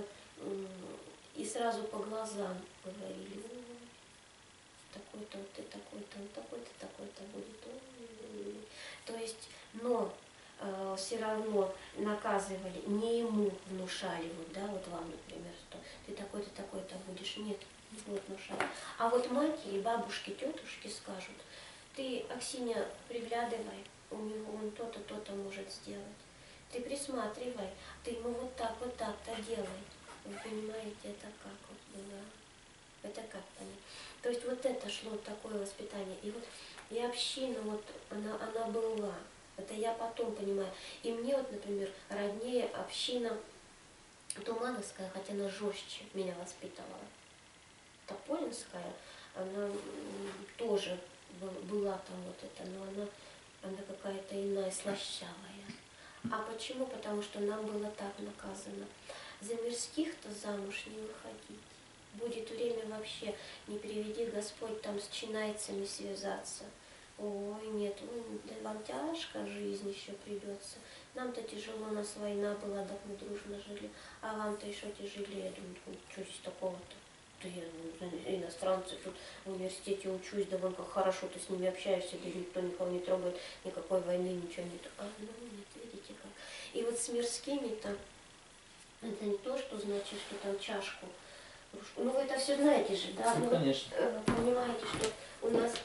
и сразу по глазам говорили: ой, такой-то вот ты, такой-то, он такой-то, такой-то будет. Ой. То есть, но все равно наказывали, не ему внушали, вот, да, вот вам, например, что ты такой-то, такой-то будешь. Нет, не будут внушать. А вот матери, бабушки, тетушки скажут: ты, Аксинья, приглядывай, у него он то-то, то-то может сделать. Ты присматривай, ты ему вот так-то делай. Вы понимаете, это как вот было? Это как понять? То есть вот это шло такое воспитание. И вот и община, вот она была. Это я потом понимаю. И мне вот, например, роднее община Тумановская, хотя она жестче меня воспитывала. Тополинская, она тоже была там вот это, но она какая-то иная, слащавая. А почему? Потому что нам было так наказано: за мирских-то замуж не выходить. Будет время вообще, не приведи Господь, там с чинайцами связаться. Ой, нет, да вам тяжко жизнь еще придется. Нам-то тяжело, у нас война была, так мы дружно жили. А вам-то еще тяжелее. Думаю, что здесь такого-то? Да я иностранцы тут в университете учусь, да вон как хорошо ты с ними общаешься, да никто никого не трогает, никакой войны, ничего нет. А, ну нет, видите как. И вот с мирскими-то, это не то, что значит, что там чашку. Ну вы это все знаете же, да? Ну, конечно. Вы понимаете, что у нас,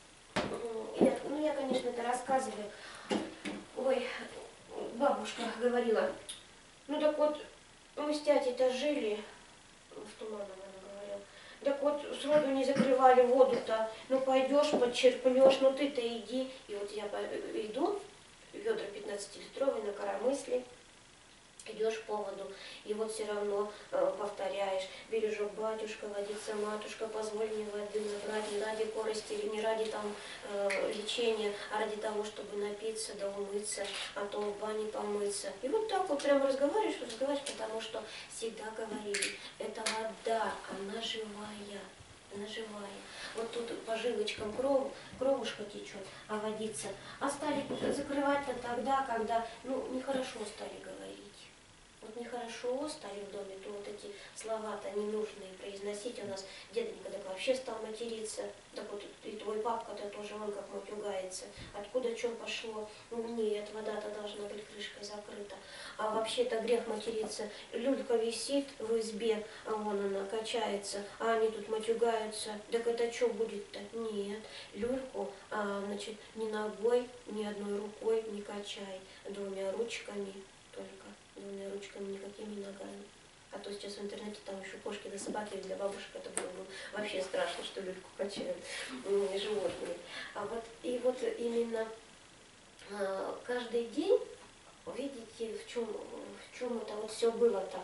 я, конечно, это рассказываю. Ой, бабушка говорила, ну так вот, мы с тятей-то жили в Туманово, она говорила. Так вот, сроду не закрывали воду-то. Ну пойдешь, подчерпнешь, ну ты-то иди. И вот я иду, ведра 15-литровые на коромысле, идешь по воду, и вот все равно повторяешь: бережок батюшка, водится матушка, позволь мне воды набрать не ради корости или не ради там лечения, а ради того, чтобы напиться да умыться, а то в бане помыться. И вот так вот прям разговариваешь, потому что всегда говорили: это вода, она живая. Она живая. Вот тут по жилочкам кровушка течет, а водится. А стали закрывать-то тогда, когда, ну, нехорошо стали говорить. Вот нехорошо стали в доме, то вот эти слова-то ненужные произносить. У нас деденька так вообще стал материться. Так вот и твой папка-то тоже, он как матюгается. Откуда что пошло? Ну, нет, вода-то должна быть крышкой закрыта. А вообще-то грех материться. Люлька висит в избе, а вон она качается, а они тут матюгаются. Так это что будет-то? Нет, люльку, значит, ни ногой, ни одной рукой не качай, двумя ручками только. Двумя ручками, никакими ногами. А то сейчас в интернете там еще кошки да собаки, для бабушек это было бы вообще страшно, что люльку качают животные. И вот именно каждый день, видите, в чем это вот все было-то.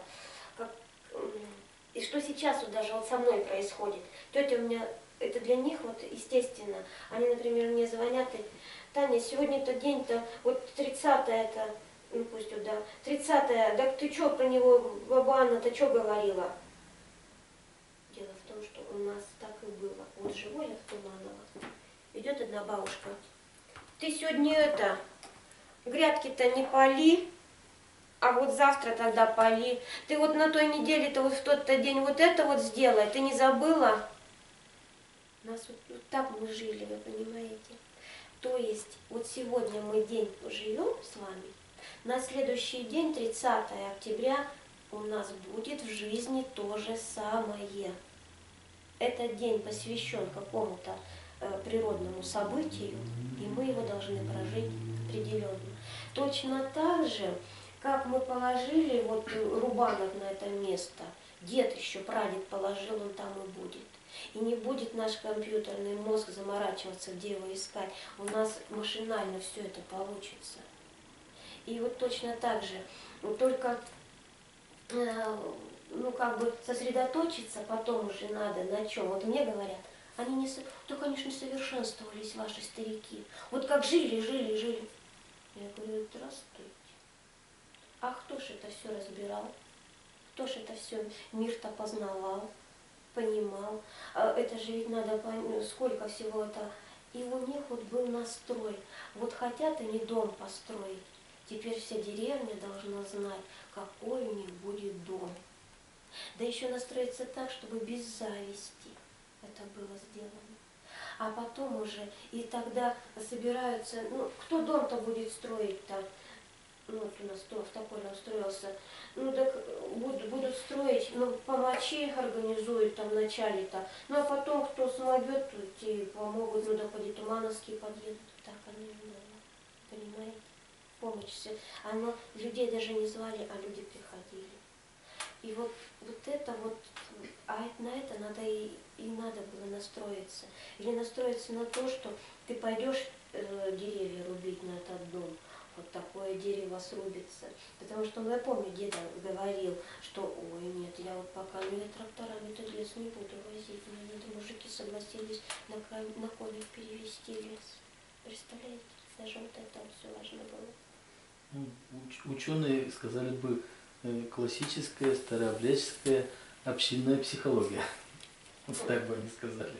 И что сейчас вот даже вот со мной происходит. Тетя у меня, это для них вот естественно. Они, например, мне звонят: и: Таня, сегодня-то день-то, вот 30-е-то, ну пусть вот, да, 30-е, да ты что про него, баба Анна-то что говорила? Дело в том, что у нас так и было. Вот живу я в Туманово. Идет одна бабушка: ты сегодня это, грядки-то не поли, а вот завтра тогда поли. Ты вот на той неделе-то вот в тот-то день вот это вот сделай, ты не забыла? У нас вот так мы жили, вы понимаете? То есть вот сегодня мы день поживем с вами, на следующий день, 30 октября, у нас будет в жизни то же самое. Этот день посвящен какому-то природному событию, и мы его должны прожить определенно. Точно так же, как мы положили вот Рубанов на это место, дед еще, прадед положил, он там и будет. И не будет наш компьютерный мозг заморачиваться, где его искать. У нас машинально все это получится. И вот точно так же, только ну как бы сосредоточиться потом уже надо на чем. Вот мне говорят, они не, да, конечно, совершенствовались ваши старики. Вот как жили. Я говорю: здравствуйте. А кто ж это все разбирал? Кто ж это все мир-то познавал? понимал. Это же ведь надо сколько всего это. И у них вот был настрой. Вот хотят они дом построить. Теперь вся деревня должна знать, какой у них будет дом. Да еще настроиться так, чтобы без зависти это было сделано. А потом уже, и тогда собираются, ну, кто дом-то будет строить-то? Ну, вот у нас в Тополе устроился. Ну, так будут строить, ну, помочи организуют там вначале-то. Ну, а потом, кто смогет, те помогут, ну, да ходи Тумановские подъедут. Так оно и было. Понимаете? Помощь все. Оно, людей даже не звали, а люди приходили. И вот это вот, а на это надо и надо было настроиться. Или настроиться на то, что ты пойдешь деревья рубить на этот дом, вот такое дерево срубится. Потому что, ну, я помню, деда говорил, что, ой, нет, я вот пока я тракторами этот лес не буду возить. Мне надо, мужики согласились на конях перевести лес. Представляете? Даже вот это вот все важно было. Ну, ученые сказали бы классическая старообрядческая общинная психология. Вот так бы они сказали.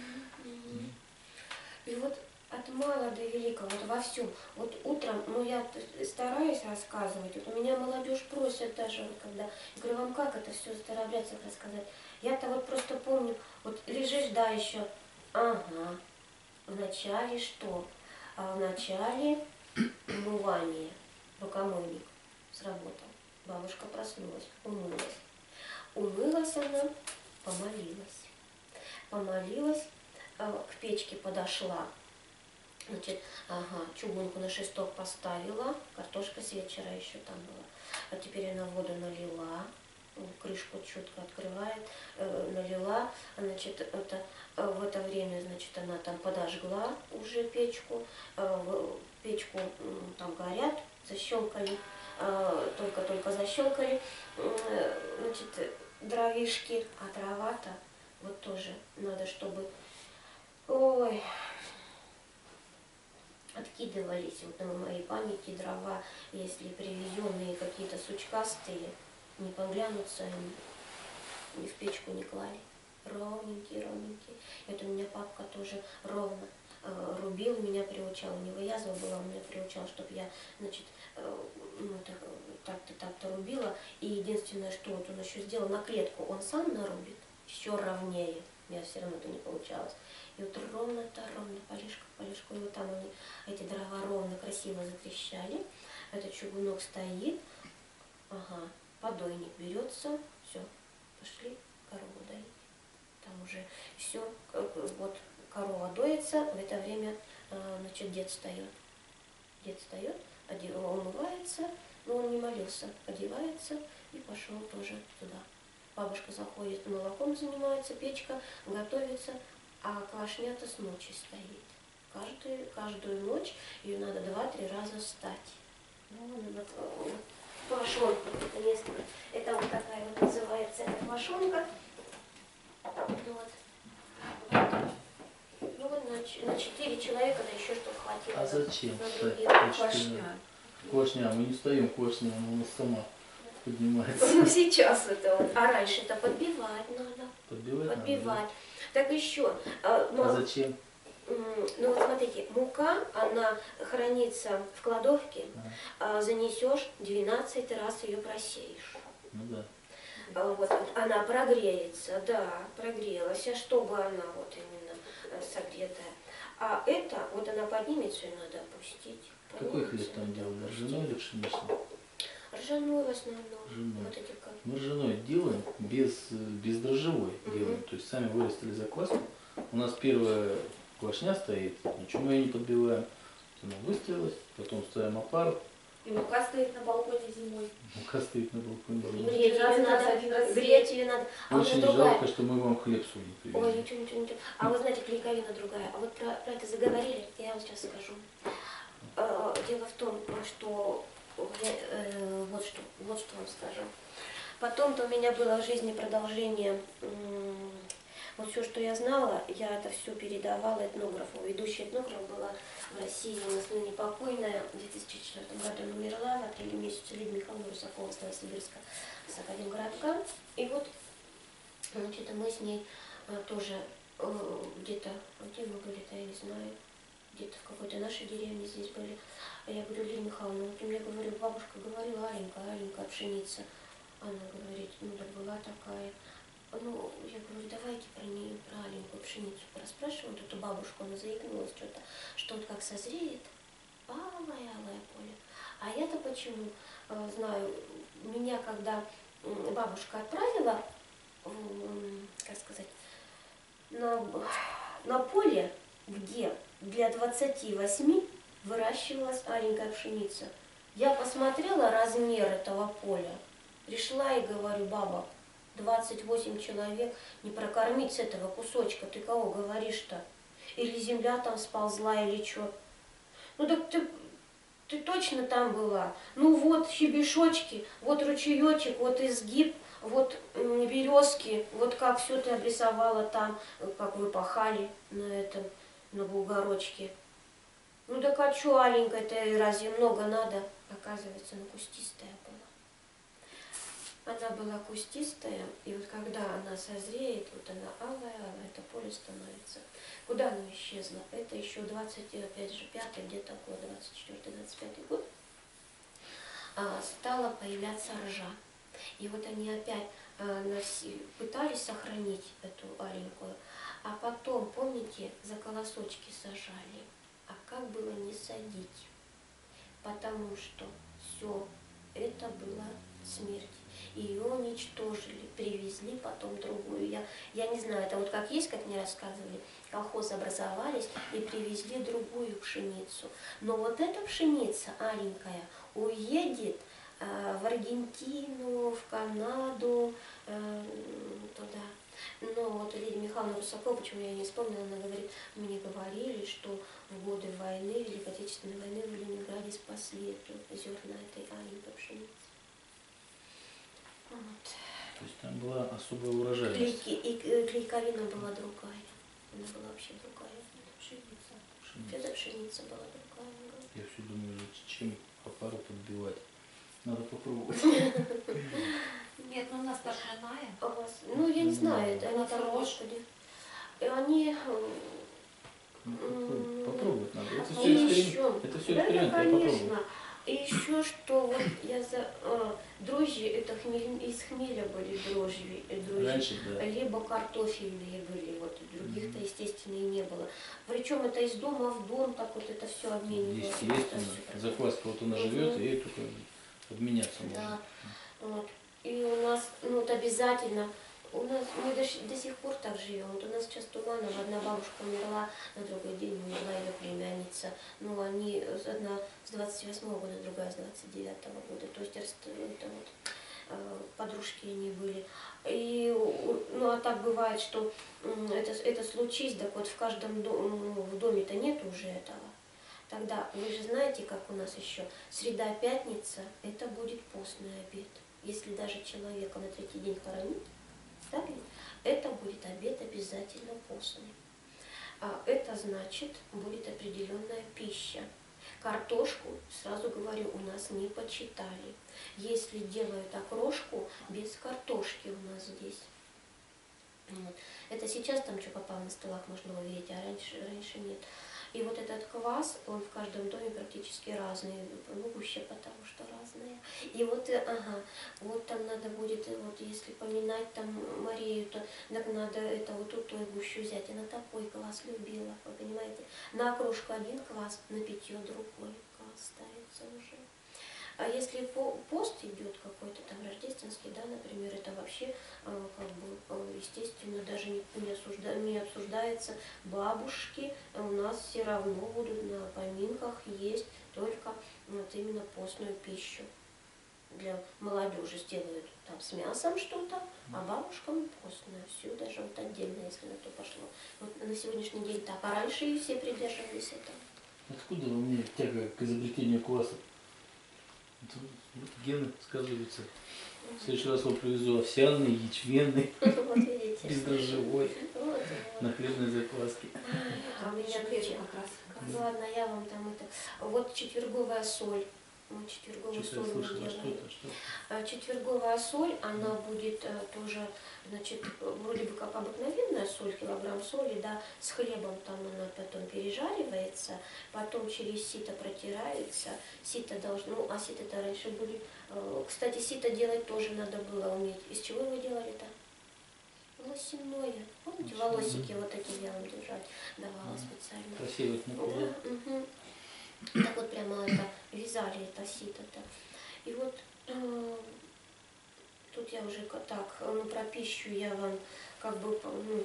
И вот от мала до великого, вот во всем. Вот утром, ну я стараюсь рассказывать, вот у меня молодежь просит даже, вот когда, я говорю, вам как это все старообрядцев рассказать? Я-то вот просто помню, вот лежишь, да, еще, ага, вначале что? А вначале умывание, рукомойник сработал. Бабушка проснулась, умылась. Умылась она, помолилась. Помолилась, к печке подошла. Значит, ага, чугунку на шесток поставила, картошка с вечера еще там была. А теперь она воду налила, крышку чутко открывает, налила, значит, это, в это время, значит, она там подожгла уже печку, печку там горят, защелкали, только-только защелкали, значит, дровишки, а трава-то вот тоже надо, чтобы, ой, откидывались вот на моей памяти дрова, если привезенные какие-то сучкастые, не поглянутся они, ни в печку не клали. Ровненькие, ровненькие. Это у меня папка тоже ровно рубил, меня приучал, не вывязывал было, он меня приучал, чтобы я, значит, ну, так-то, так-то рубила. И единственное, что вот он еще сделал, на клетку он сам нарубит, еще ровнее. У меня все равно это не получалось. И вот ровно-то, ровно, полежка к полежку. И вот там они, эти дрова ровно, красиво затрещали. Этот чугунок стоит. Ага, подойник берется. Все, пошли корову доить. Там уже все, вот корова доится, в это время, значит, дед встает. Дед встает, умывается, но он не молился, одевается и пошел тоже туда. Бабушка заходит, молоком занимается, печка готовится, а квашня-то с ночи стоит. Каждую ночь ее надо 2-3 раза встать. Ну, квашонка, это место. Это вот такая вот называется, эта квашонка. Вот. Ну вот на 4 человека, да еще что хватило. А зачем? Квашня. Квашня, мы не стоим квашня, она у нас сама поднимается. Ну сейчас это вот, а раньше это подбивать надо. Подбивать надо. Так еще. А зачем? Ну вот смотрите, мука, она хранится в кладовке, занесешь, 12 раз ее просеешь. Ну да. Вот, она прогреется, да, прогрелась, а чтобы она вот именно согретая. А это, вот она поднимется, ее надо опустить. Какой хлеб там делали? Ржаной или пшеничный? Ржаной в основном. Ржаной. Вот эти как. Мы ржаной делаем, бездрожжевой делаем. То есть сами вырастили закваску. У нас первая квашня стоит, ничего мы ее не подбиваем. Она выстроилась, потом ставим опар. И мука стоит на балконе зимой. Мука стоит на балконе зимой. Греть ее надо, греть ее надо. А Очень вот другая. жалко, что мы вам хлеб судим Ой, привезли. ничего. А вы знаете, клейковина другая. А вот про это заговорили, я вам сейчас скажу. Дело в том, что вот что вам скажу. Потом-то у меня было в жизни продолжение. Вот все, что я знала, я это все передавала этнографу. Ведущая этнограф была в России, у нас ныне покойная, в 2004 году она умерла, в апреле месяце Лидия Михайловна Русакова с Новосибирска, с Академгородка. И вот Значит, мы с ней тоже где-то, где мы были-то, я не знаю, где-то в какой-то нашей деревне здесь были. А я говорю: Лилия Михайловна, вот у меня, говорю, бабушка говорила, аленькая пшеница. Она говорит: ну да была такая. Ну, я говорю: давайте про нее, про аленькую пшеницу пораспрашиваем. Вот эту бабушку, она заикнулась что-то, что вот как созреет, алое поле. А я-то почему знаю, меня когда бабушка отправила, как сказать, на поле, где для 28 выращивалась аленькая пшеница. Я посмотрела размер этого поля, пришла и говорю: баба, 28 человек не прокормить с этого кусочка, ты кого говоришь-то? Или земля там сползла, или что? Ну так ты точно там была? Ну вот щебешочки, вот ручеечек, вот изгиб, вот березки, вот как все ты обрисовала там, как вы пахали на бугорочке. Ну так а что аленькая-то, разве много надо? Оказывается, ну кустистая была. Она была кустистая, и вот когда она созреет, вот она алая, это поле становится. Куда оно исчезло? Это еще 25-й где-то год, 24-25 год, стала появляться ржа. И вот они опять пытались сохранить эту аленькую, а потом, помните, за колосочки сажали. А как было не садить? Потому что все это была смерть. Ее уничтожили, привезли потом другую. Я не знаю, это вот как есть, как мне рассказывали, колхозы образовались и привезли другую пшеницу. Но вот эта пшеница аленькая уедет в Аргентину, в Канаду, туда. Но вот Лидия Михайловна Русакова, почему я не вспомнила, она говорит, мне говорили, что в годы войны, Великой Отечественной войны в Ленинграде спасли эту зерна этой аленькой пшеницы. Вот. То есть там была особая урожайность. И клейковина была другая. Она была вообще другая. Это пшеница была другая. Я все думаю, чем опару подбивать. Надо попробовать. Нет, ну у нас пошляная. А у вас, ну я не знаю, это они там, господи. Они... Попробовать надо. Это все И эксперимент. еще, Это все да, эксперимент, я конечно. попробую. И еще что, вот я дрожжи, это из хмеля были дрожжи, Раньше, да. либо картофельные были, вот других-то, естественно, и не было. Причем это из дома в дом, так вот это все обменивалось. Естественно. Закваска, вот она живет, и ей только обменяться можно. Да, вот. И у нас, ну вот обязательно, у нас, мы до сих пор так живем. Вот у нас сейчас Туманова, одна бабушка умерла, на другой день умерла ее племянница. Ну, они, одна с 28-го года, другая с 29-го года. То есть это вот подружки они были. И, ну, а так бывает, что это случись, так вот в каждом в доме-то нет уже этого. Тогда, вы же знаете, как у нас еще, среда-пятница, это будет постный обед. Если даже человека на третий день хоронить, так ли? Это будет обед обязательно постный. Это значит, будет определенная пища. Картошку, сразу говорю, у нас не почитали. Если делают окрошку, без картошки у нас здесь. Это сейчас там что попало на столах можно увидеть, а раньше нет. И вот этот квас, он в каждом доме практически разный, ну гуще потому что разные. И вот, вот там надо будет, вот если поминать там Марию, то так надо это вот тут той гущу взять. Она такой квас любила, вы понимаете. На окрошку один квас, на питье другой квас ставится уже. А если пост идет какой-то там рождественский, да, например, это вообще как бы естественно даже не обсуждается. Бабушки у нас все равно будут на поминках есть только вот именно постную пищу. Для молодежи сделают там с мясом что-то, а бабушкам постную все, даже вот отдельно, если на то пошло. Вот на сегодняшний день так, а раньше и все придерживались этого. Откуда у меня тяга к изобретению кваса? Вот гены сказываются. В следующий раз вот привезу овсяный, ячменный, бездрожжевой, на хлебной закваске. А у меня Шашлык как раз. ну ладно, я вам там это... Вот четверговая соль. Мы четверговую Что-то я соль мы слышала, делаем. что-то. Четверговая соль, она будет тоже, значит, вроде бы как обыкновенная соль, килограмм соли, да, с хлебом там она потом пережаривается, потом через сито протирается, сито должно, ну, а сито-то раньше были, кстати, сито делать тоже надо было уметь. Из чего его делали-то? Волосяное. Помните, волосики вот такие я вам держать давала специально. Красиво их напрягать. Да, угу. Так вот прямо это вязали это сито-то. И вот тут я уже так, ну, про пищу я вам как бы, ну,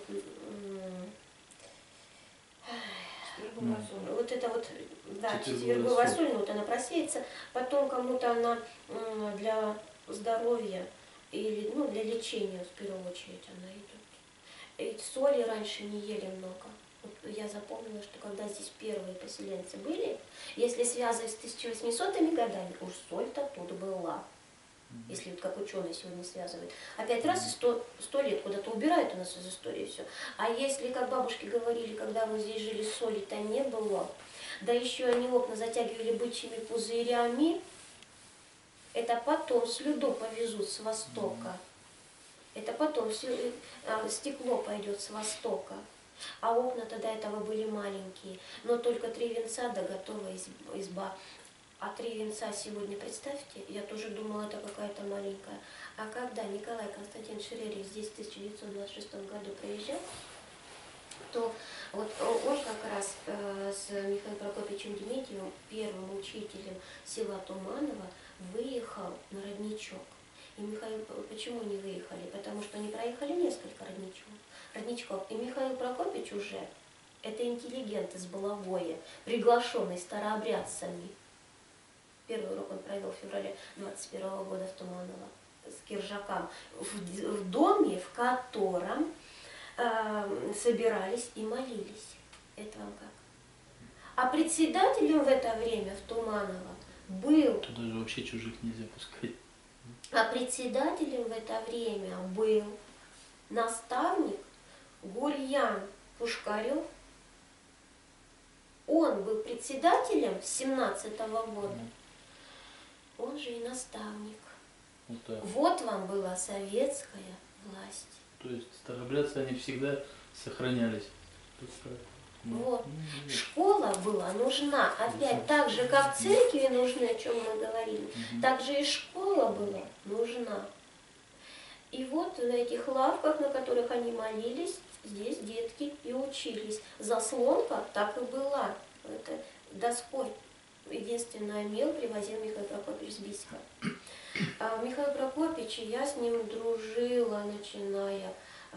Четверговая соль. вот это вот, да, Четверговая четверговая соль. соль, ну, вот она просеется, потом кому-то она для здоровья или, ну, для лечения в первую очередь она идет. И соли раньше не ели много. Вот я запомнила, что когда здесь первые поселенцы были, если связывать с 1800-ми годами, уж соль-то тут была. Если вот как ученые сегодня связывают. Опять раз и 100 лет куда-то убирают у нас из истории все. А если, как бабушки говорили, когда мы здесь жили, соли-то не было, да еще они окна затягивали бычьими пузырями, это потом слюду повезут с востока. Это потом стекло пойдет с востока. А окна тогда этого были маленькие. Но только 3 венца, да готова изба. А 3 венца сегодня, представьте, я тоже думала, это какая-то маленькая. А когда Николай Константинович Рерих здесь в 1926 году приезжал, то вот он как раз с Михаилом Прокопьевичем Дементьевым, первым учителем села Туманово, выехал на родничок. И Михаил, почему не выехали? Потому что они проехали несколько родничков. И Михаил Прокопьевич уже, это интеллигент из Балагоя, приглашенный старообрядцами. Первый урок он провел в феврале 21 года в Туманово с Киржаком, в доме, в котором собирались и молились. Это вам как? А председателем в это время в Туманово был... Туда же вообще чужих нельзя пускать. А председателем в это время был наставник Гурьян Пушкарев. Он был председателем с 17-го года. Он же и наставник. Вот так. Вот вам была советская власть. То есть старообрядцы, они всегда сохранялись. Вот. Школа была нужна. Опять так же, как церкви нужны, о чем мы говорили, так же и школа была нужна. И вот на этих лавках, на которых они молились, здесь детки и учились. Заслонка так и была. Это доской. Единственное, мел привозил Михаил Прокопьевич с Бийска. А Михаил Прокопьевич, я с ним дружила, начиная,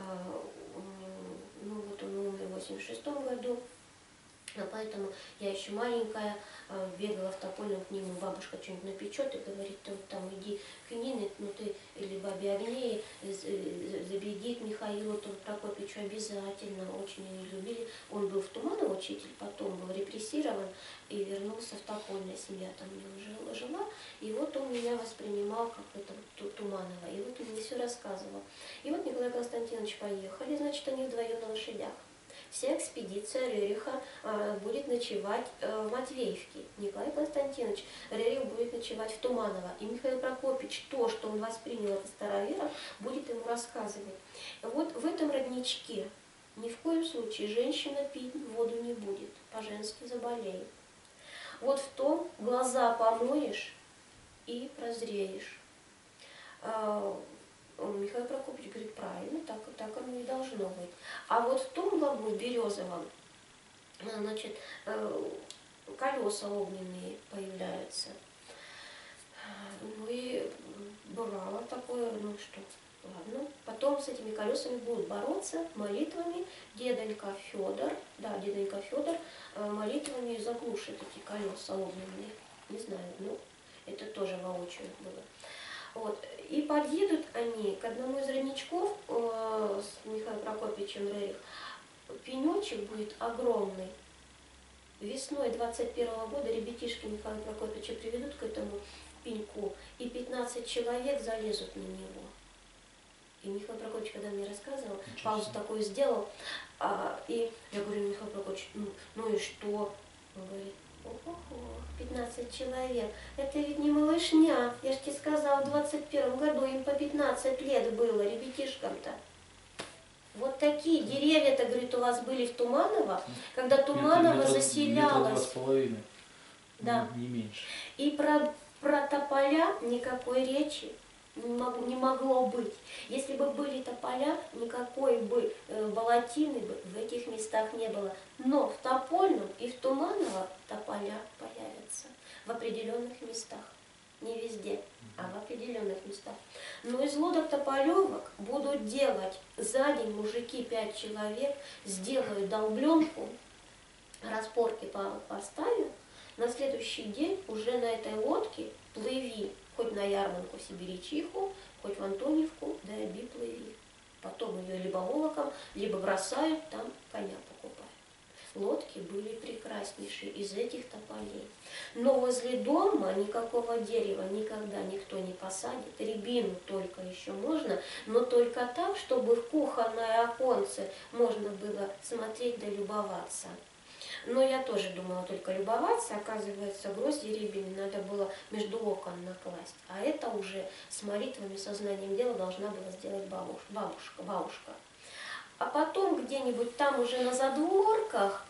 ну вот он умер в 86 году, поэтому я еще маленькая, бегала в Топольную к нему, бабушка что-нибудь напечет и говорит, ты вот там иди к Нине, ну ты или бабе Агнее, забеги к Михаилу Прокопьевичу обязательно, очень они любили. Он был в Туманово учитель, потом был репрессирован и вернулся в Топольное, семья там у него жила, и вот он меня воспринимал как это Туманово, и вот он мне все рассказывал. И вот Николай Константинович поехали, значит, они вдвоем на лошадях. Вся экспедиция Рериха будет ночевать в Матвеевке. Николай Константинович Рерих будет ночевать в Туманово. И Михаил Прокопьевич то, что он воспринял от староверов, будет ему рассказывать. Вот в этом родничке ни в коем случае женщина пить воду не будет, по-женски заболеет. Вот в том глаза помоешь и прозреешь. Михаил Прокопьевич говорит, правильно, так оно и должно быть. А вот в том лагу березовом, значит, колеса огненные появляются. Ну и бывало такое, ну что, ладно. Потом с этими колесами будут бороться молитвами. Дедонька Федор молитвами заглушит эти колеса огненные. Не знаю, ну это тоже воочию было. Вот. И подъедут они к одному из родничков с Михаилом Прокопьевичем Рерих. Пенечек будет огромный. Весной 21 года ребятишки Михаила Прокопьевича приведут к этому пеньку, и 15 человек залезут на него. И Михаил Прокопьевич, когда мне рассказывал, паузу такую сделал, и я говорю, Михаил Прокопьевич, ну и что? Он говорит, Ого, 15 человек. Это ведь не малышня. Я же тебе сказала, в 21 году им по 15 лет было, ребятишкам-то. Вот такие деревья-то, говорит, у вас были в Туманово, когда Туманово Метра два заселялось. с половиной, Да. не меньше. И про тополя никакой речи не могло быть. Если бы были тополя, никакой бы болотины бы в этих местах не было. Но в Топольном и в Туманово тополя появятся в определенных местах. Не везде, а в определенных местах. Но из лодок тополевок будут делать за день мужики 5 человек, сделают долбленку, распорки поставят. На следующий день уже на этой лодке плыви, хоть на Ярманку Сибирячиху, хоть в Антоневку, да и плыви. Потом ее либо волоком, либо бросают, там коня покупают. Лодки были прекраснейшие из этих тополей. Но возле дома никакого дерева никогда никто не посадит. Рябину только еще можно, но только так, чтобы в кухонное оконце можно было смотреть да любоваться. Но я тоже думала только любоваться, оказывается, грозди рябины надо было между окон накласть. А это уже с молитвами, сознанием дела должна была сделать бабушка. А потом где-нибудь там уже на задворках,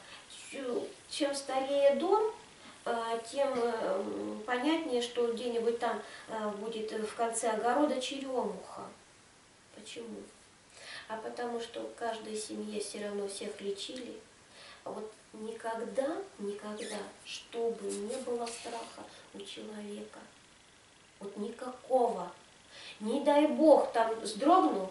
чем старее дом, тем понятнее, что где-нибудь там будет в конце огорода черемуха. Почему? А потому что в каждой семье все равно всех лечили. А вот никогда, чтобы не было страха у человека. Вот никакого. Не дай Бог там вздрогнул,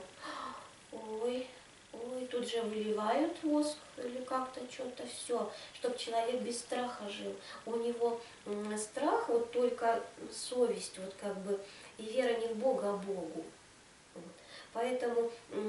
ой, тут же выливают воск или как-то что-то все, чтобы человек без страха жил. У него страх вот только совесть, вот как бы, и вера не в Бога, а Богу. Вот. Поэтому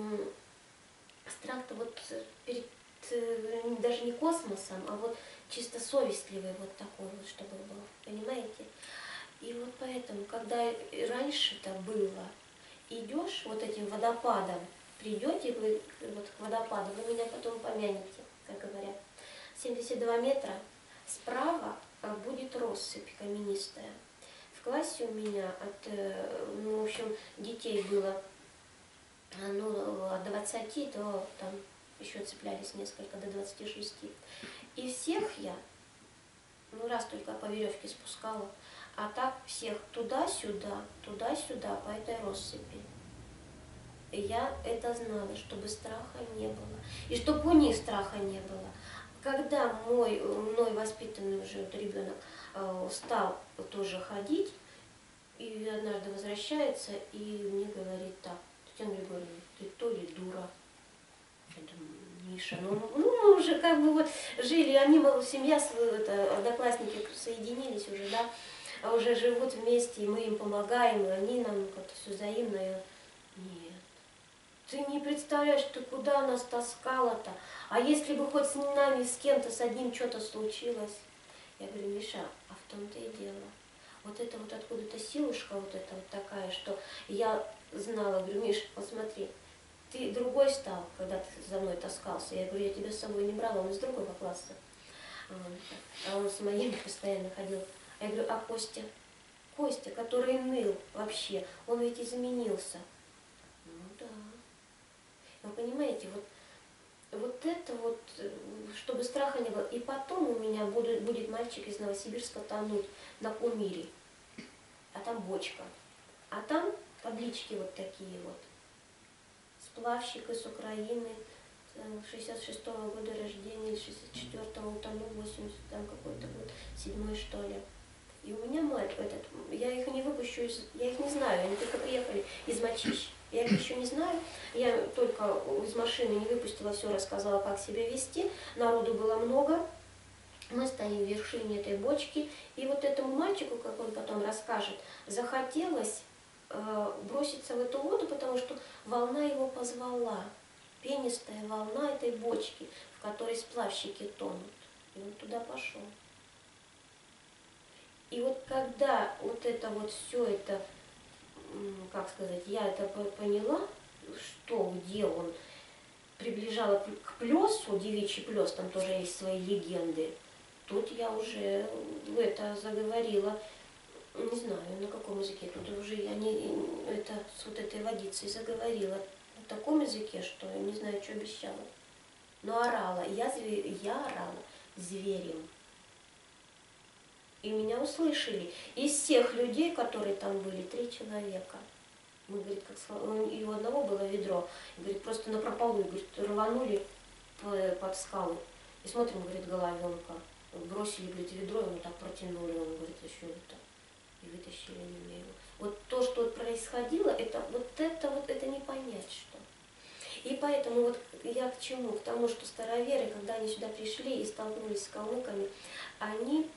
страх-то вот перед даже не космосом, а вот чисто совестливый вот такой вот, чтобы был, понимаете? И вот поэтому, когда раньше-то было, идешь вот этим водопадом, придете вы вот к водопаду, вы меня потом помянете, как говорят, 72 метра, справа будет россыпь каменистая. В классе у меня в общем, детей было от 20 до там, еще цеплялись несколько до 26. И всех я, раз только по веревке спускала, а так всех туда-сюда по этой россыпи. И я это знала, чтобы страха не было. И чтобы у них страха не было. Когда мной воспитанный уже ребенок стал тоже ходить, и однажды возвращается и мне говорит так: Татьяна Григорьевна, ты то ли дура. Я думаю, Миша, мы уже как бы вот жили, они, семья, одноклассники соединились уже, да, уже живут вместе, и мы им помогаем, и они нам как-то все взаимно. Нет, ты не представляешь, ты куда нас таскала-то? А если бы хоть с нами, с кем-то, с одним что-то случилось? Я говорю, Миша, а в том-то и дело. Вот это вот откуда-то силушка вот эта вот такая, что я знала, говорю, Миш, посмотри, ты другой стал, когда ты за мной таскался. Я говорю, я тебя с собой не брала, он из другого класса. А он с моими постоянно ходил. Я говорю, а Костя? Костя, который ныл вообще, он ведь изменился. Ну да. Вы понимаете, вот это вот, чтобы страха не было. И потом у меня будет мальчик из Новосибирска тонуть на Кумире. А там бочка. А там таблички вот такие вот. Сплавщик из Украины, 66-го года рождения, 64-го утонул, 80 там какой-то год, 7-й что ли. И у меня я их не выпущу, я их не знаю, они только приехали из Мочищ. Я их еще не знаю, я только из машины не выпустила, все рассказала, как себя вести, народу было много. Мы стоим в вершине этой бочки, и вот этому мальчику, как он потом расскажет, захотелось броситься в эту воду, потому что волна его позвала. Пенистая волна этой бочки, в которой сплавщики тонут. И он туда пошел. И вот когда вот это вот все это, как сказать, я это поняла, что, где он, приближала к плесу, девичий плес, там тоже есть свои легенды. тут я уже это заговорила, не знаю, на каком языке, тут уже я не, это, с вот этой водицей заговорила на таком языке, что я не знаю, что обещала. Но орала, я орала зверем. И меня услышали. Из всех людей, которые там были, 3 человека. Мы, говорит, и у одного было ведро. И, говорит, просто напропалую, говорит, рванули под скалы. И смотрим, говорит, головенка. Бросили, говорит, ведро, ему так протянули, он, говорит, еще это. И вытащили они его. Вот то, что вот происходило, это не понять, что. И поэтому вот я к чему? К тому, что староверы, когда они сюда пришли и столкнулись с калмыками, они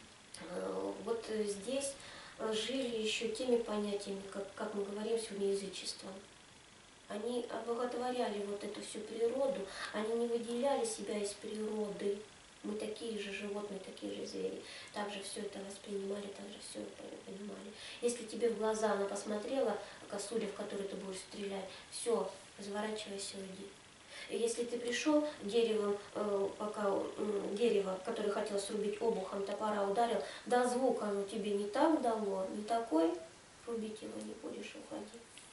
вот здесь жили еще теми понятиями, как мы говорим сегодня, язычеством. Они облаготворяли вот эту всю природу, они не выделяли себя из природы. Мы такие же животные, такие же звери. Также все это воспринимали, также все это понимали. Если тебе в глаза она посмотрела, косуля, в которую ты будешь стрелять, все, разворачивайся, уйди. И если ты пришел деревом, дерево, которое хотел срубить обухом топора, ударил, да звук оно тебе не так дало, не такой, рубить его не будешь, уходи.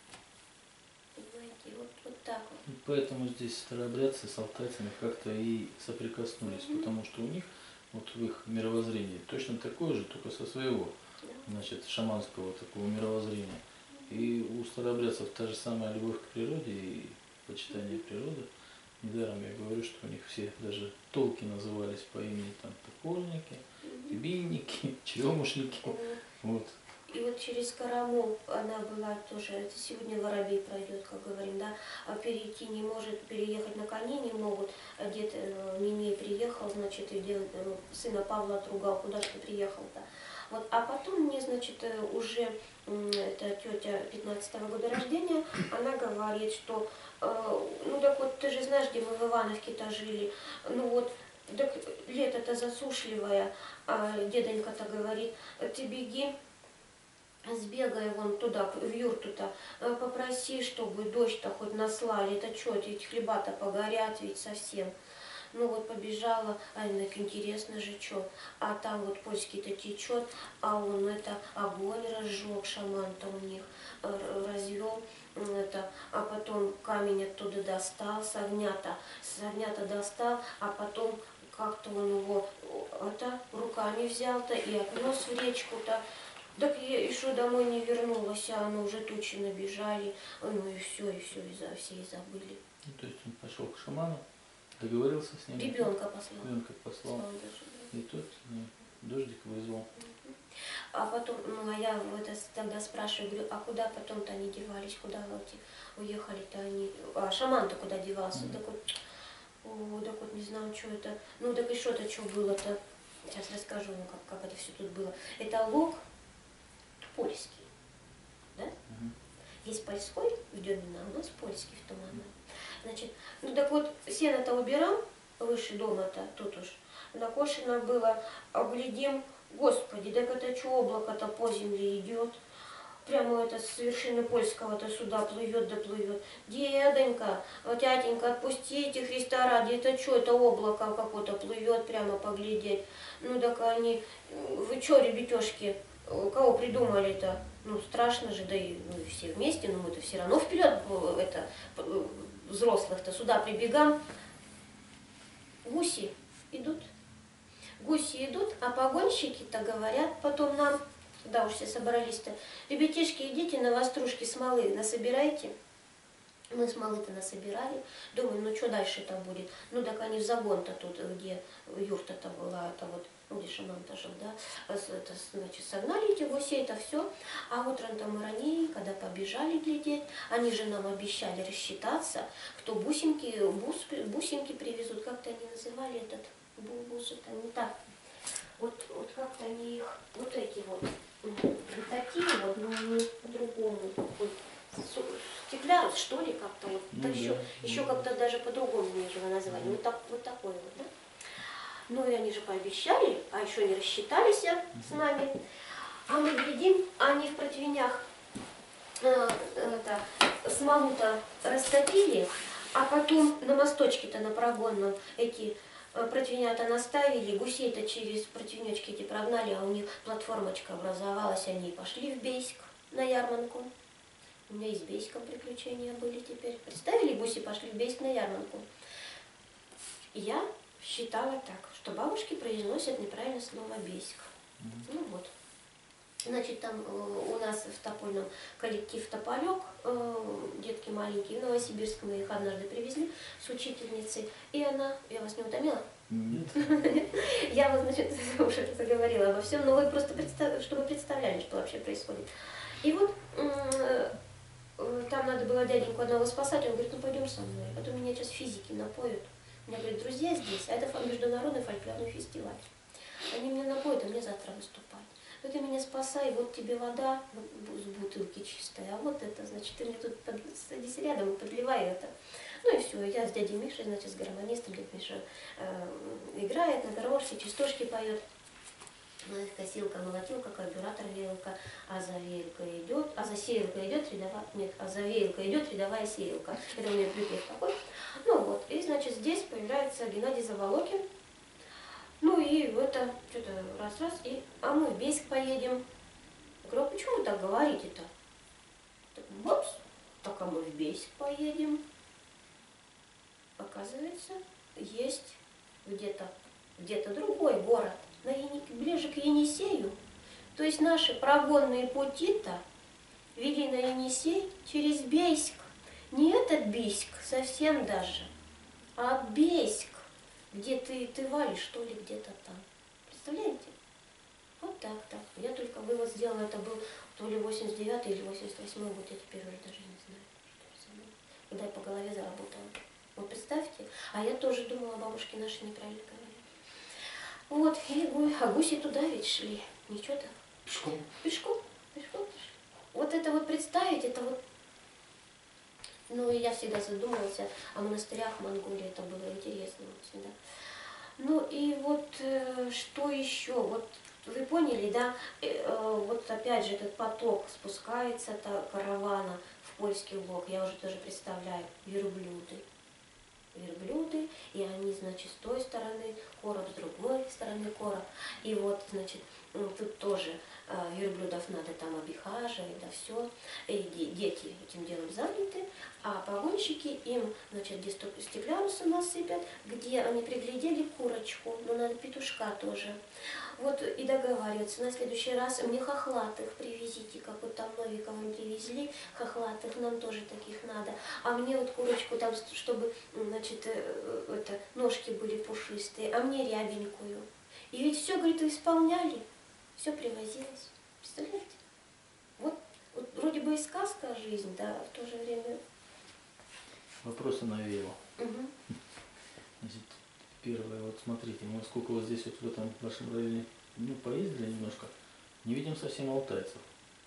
Понимаете, вот так вот. И поэтому здесь старообрядцы с алтайцами как-то и соприкоснулись, потому что у них, вот в их мировоззрении, точно такое же, только со своего, значит, шаманского такого мировоззрения. И у старообрядцев та же самая любовь к природе и почитание природы. Недаром я говорю, что у них все даже толки назывались по имени там топорники, бинники, черемушники. Вот. И вот через Караму она была тоже, это сегодня воробей пройдет, как говорим, да, а перейти не может, переехать на коне не могут. А дед Миней приехал, значит, и сына Павла отругал, куда ж ты приехал-то. Вот, а потом мне, значит, уже эта тетя 15-го года рождения, она говорит, что, ну так вот, ты же знаешь, где мы в Ивановке-то жили, ну вот, так лето-то засушливое, а дедонька-то говорит, ты беги, сбегай вон туда, в юрту-то, попроси, чтобы дождь-то хоть наслали, это что, эти хлеба-то погорят ведь совсем. Ну вот побежала, а так интересно же, что. А там вот польский-то течет, а он это огонь разжег, шаман-то у них развел, это, а потом камень оттуда достал, с огня-то достал, а потом как-то он его это, руками взял-то и отнес в речку-то. Так я еще домой не вернулась, а оно уже тучи набежали, ну и все все и забыли. Ну, то есть он пошел к шаману, договорился с ним. Ребенка послал. Ребенка послал. И тот дождик вызвал. А потом, ну а я тогда спрашиваю, говорю, а куда потом-то они девались, куда уехали-то они, а шаман-то куда девался? Так вот, не знаю, что это, ну так и что-то, что было-то, сейчас расскажу, ну как это все тут было. Это лог польский, да? Есть польской в Демино, а у нас польский в Туманном. Значит, ну так вот, сено-то убирал выше дома-то, тут уж накошено было, а глядим, Господи, так это что облако-то по земле идет? Прямо это с вершины польского-то сюда плывет да плывет. Дедонька, тятенька, отпустите Христа ради, это что, это облако какое-то плывет прямо поглядеть. Ну так они, вы что, ребятешки, кого придумали-то? Ну страшно же, да и ну, все вместе, но мы-то все равно вперед, это, взрослых-то сюда прибегаем. Гуси идут. Гуси идут, а погонщики-то говорят потом нам, да уж все собрались-то, ребятишки, идите на вострушки смолы насобирайте. Мы смолы-то насобирали, думаем, ну что дальше-то будет? Ну так они в загон-то тут, где юрта-то была, это вот, ну, где шаман-то жил, да, это, значит, согнали эти гусей, это все. А утром-то мы ранее, когда побежали глядеть, они же нам обещали рассчитаться, кто бусинки привезут, как-то они называли этот бус, это не так. Вот как-то они их, вот эти вот такие вот, но не по-другому. Вот, стеклярус, что ли, как-то вот. Ну, да, еще как-то даже по-другому мне его назвали. Вот такой вот, да? Ну и они же пообещали, а еще не рассчитались с нами. А мы глядим, они в противнях смолу-то растопили, а потом на мосточке-то на прогонном эти противнята наставили, гусей-то через противнячки эти прогнали, а у них платформочка образовалась, они пошли в Бейск на ярмарку. У меня и с Бейском приключения были теперь. Представили, гуси пошли в Бейск на ярмарку. Я считала так, что бабушки произносят неправильно слово Бейск. Ну вот. Значит, там у нас в Топольном коллектив «Тополек», детки маленькие, в Новосибирск мы их однажды привезли с учительницей, и она, я вас не утомила? Нет. Я вот, значит, уже заговорила обо всем, но вы просто чтобы представляли, что вообще происходит. И вот там надо было дяденьку одного спасать, он говорит, ну пойдем со мной, а то меня сейчас физики напоют. У меня, говорит, друзья здесь, а это международный фольклорный фестиваль. Они меня напоят, а мне завтра выступать. Ну ты меня спасай, вот тебе вода с бутылки чистая, а вот это, значит, ты мне тут садись рядом и подливай это. Ну и все, я с дядей Мишей, значит, с гармонистом, дядя Миша играет на гармошке, частушки поет. Косилка, молотилка, карбюратор, веялка, а за веялкой идет, а за сеялкой идет рядовая, нет, а за веялкой идет рядовая сеялка. Это у меня припев такой. Ну вот, и значит здесь появляется Геннадий Заволокин. Ну и это что-то раз-раз, и а мы в Бейск поедем. Я говорю, а почему вы так говорите-то? Так, бопс, так а мы в Бейск поедем. Оказывается, есть где-то другой город, ближе к Енисею. То есть наши прогонные пути-то вели на Енисей через Бейск. Не этот Бийск совсем даже, а Бейск, где ты валишь, что ли, где-то там. Представляете? Вот так. Я только вывод сделала, это был то ли 89-й или 88-й год, я теперь уже даже не знаю, что это было. Когда я по голове заработала. Вот представьте, а я тоже думала, бабушки наши неправильно говорили. Вот, а гуси туда ведь шли. Ничего так. Пешком? Пешком пошли. Вот это вот представить, это вот. Ну, и я всегда задумывалась о монастырях Монголии, это было интересно вот всегда. Ну, и вот что еще? Вот вы поняли, да? Вот опять же этот поток спускается, каравана в польский блок, я уже тоже представляю, верблюды, и они, значит, с той стороны короб, с другой стороны короб. И вот, значит, тут тоже верблюдов надо там обихаживать, да все. И дети этим делом заняты, а погонщики им, значит, где стеклянусы насыпят, где они приглядели курочку, но надо петушка тоже. Вот и договариваются, на следующий раз мне хохлатых привезите, как вот там Новиковым привезли, хохлатых, нам тоже таких надо. А мне вот курочку там, чтобы, значит, ножки были пушистые, а мне рябенькую. И ведь все, говорит, исполняли, все привозилось. Представляете? Вот вроде бы и сказка жизнь, да, в то же время. Вопросы навеяло. Угу. Значит, первое, вот смотрите, мы сколько вот здесь вот в этом вашем районе, ну, поездили немножко, не видим совсем алтайцев.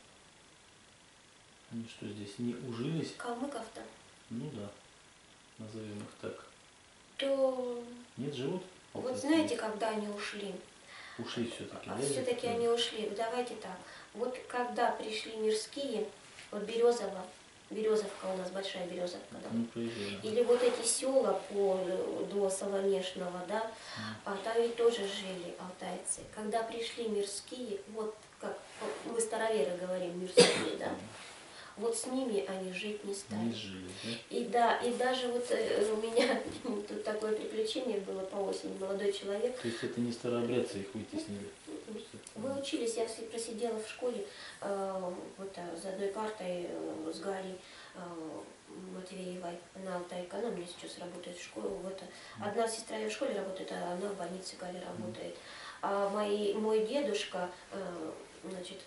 Они что здесь, не ужились? Калмыков-то. Ну да, назовем их так. То Нет, живут? вот Алтайцы? знаете, когда они ушли? Ушли все-таки, да? Все-таки они ушли. Давайте так. Вот когда пришли мирские, вот Березовка у нас большая Березовка, да? Ну, проезжали. Или вот эти села до Солонешного, да, а там ведь тоже жили алтайцы. Когда пришли мирские, вот как мы староверы говорим, мирские, да, вот с ними они жить не стали. Не жили, да? И даже вот у меня тут такое приключение было по осени, молодой человек. То есть это не старообрядцы их вытеснили? Вы учились, я просидела в школе вот, за одной партой с Галей Матвеевой, она алтайка, она у меня сейчас работает в школе. Вот, одна сестра в школе работает, а она в больнице Галя работает. А мой дедушка, значит,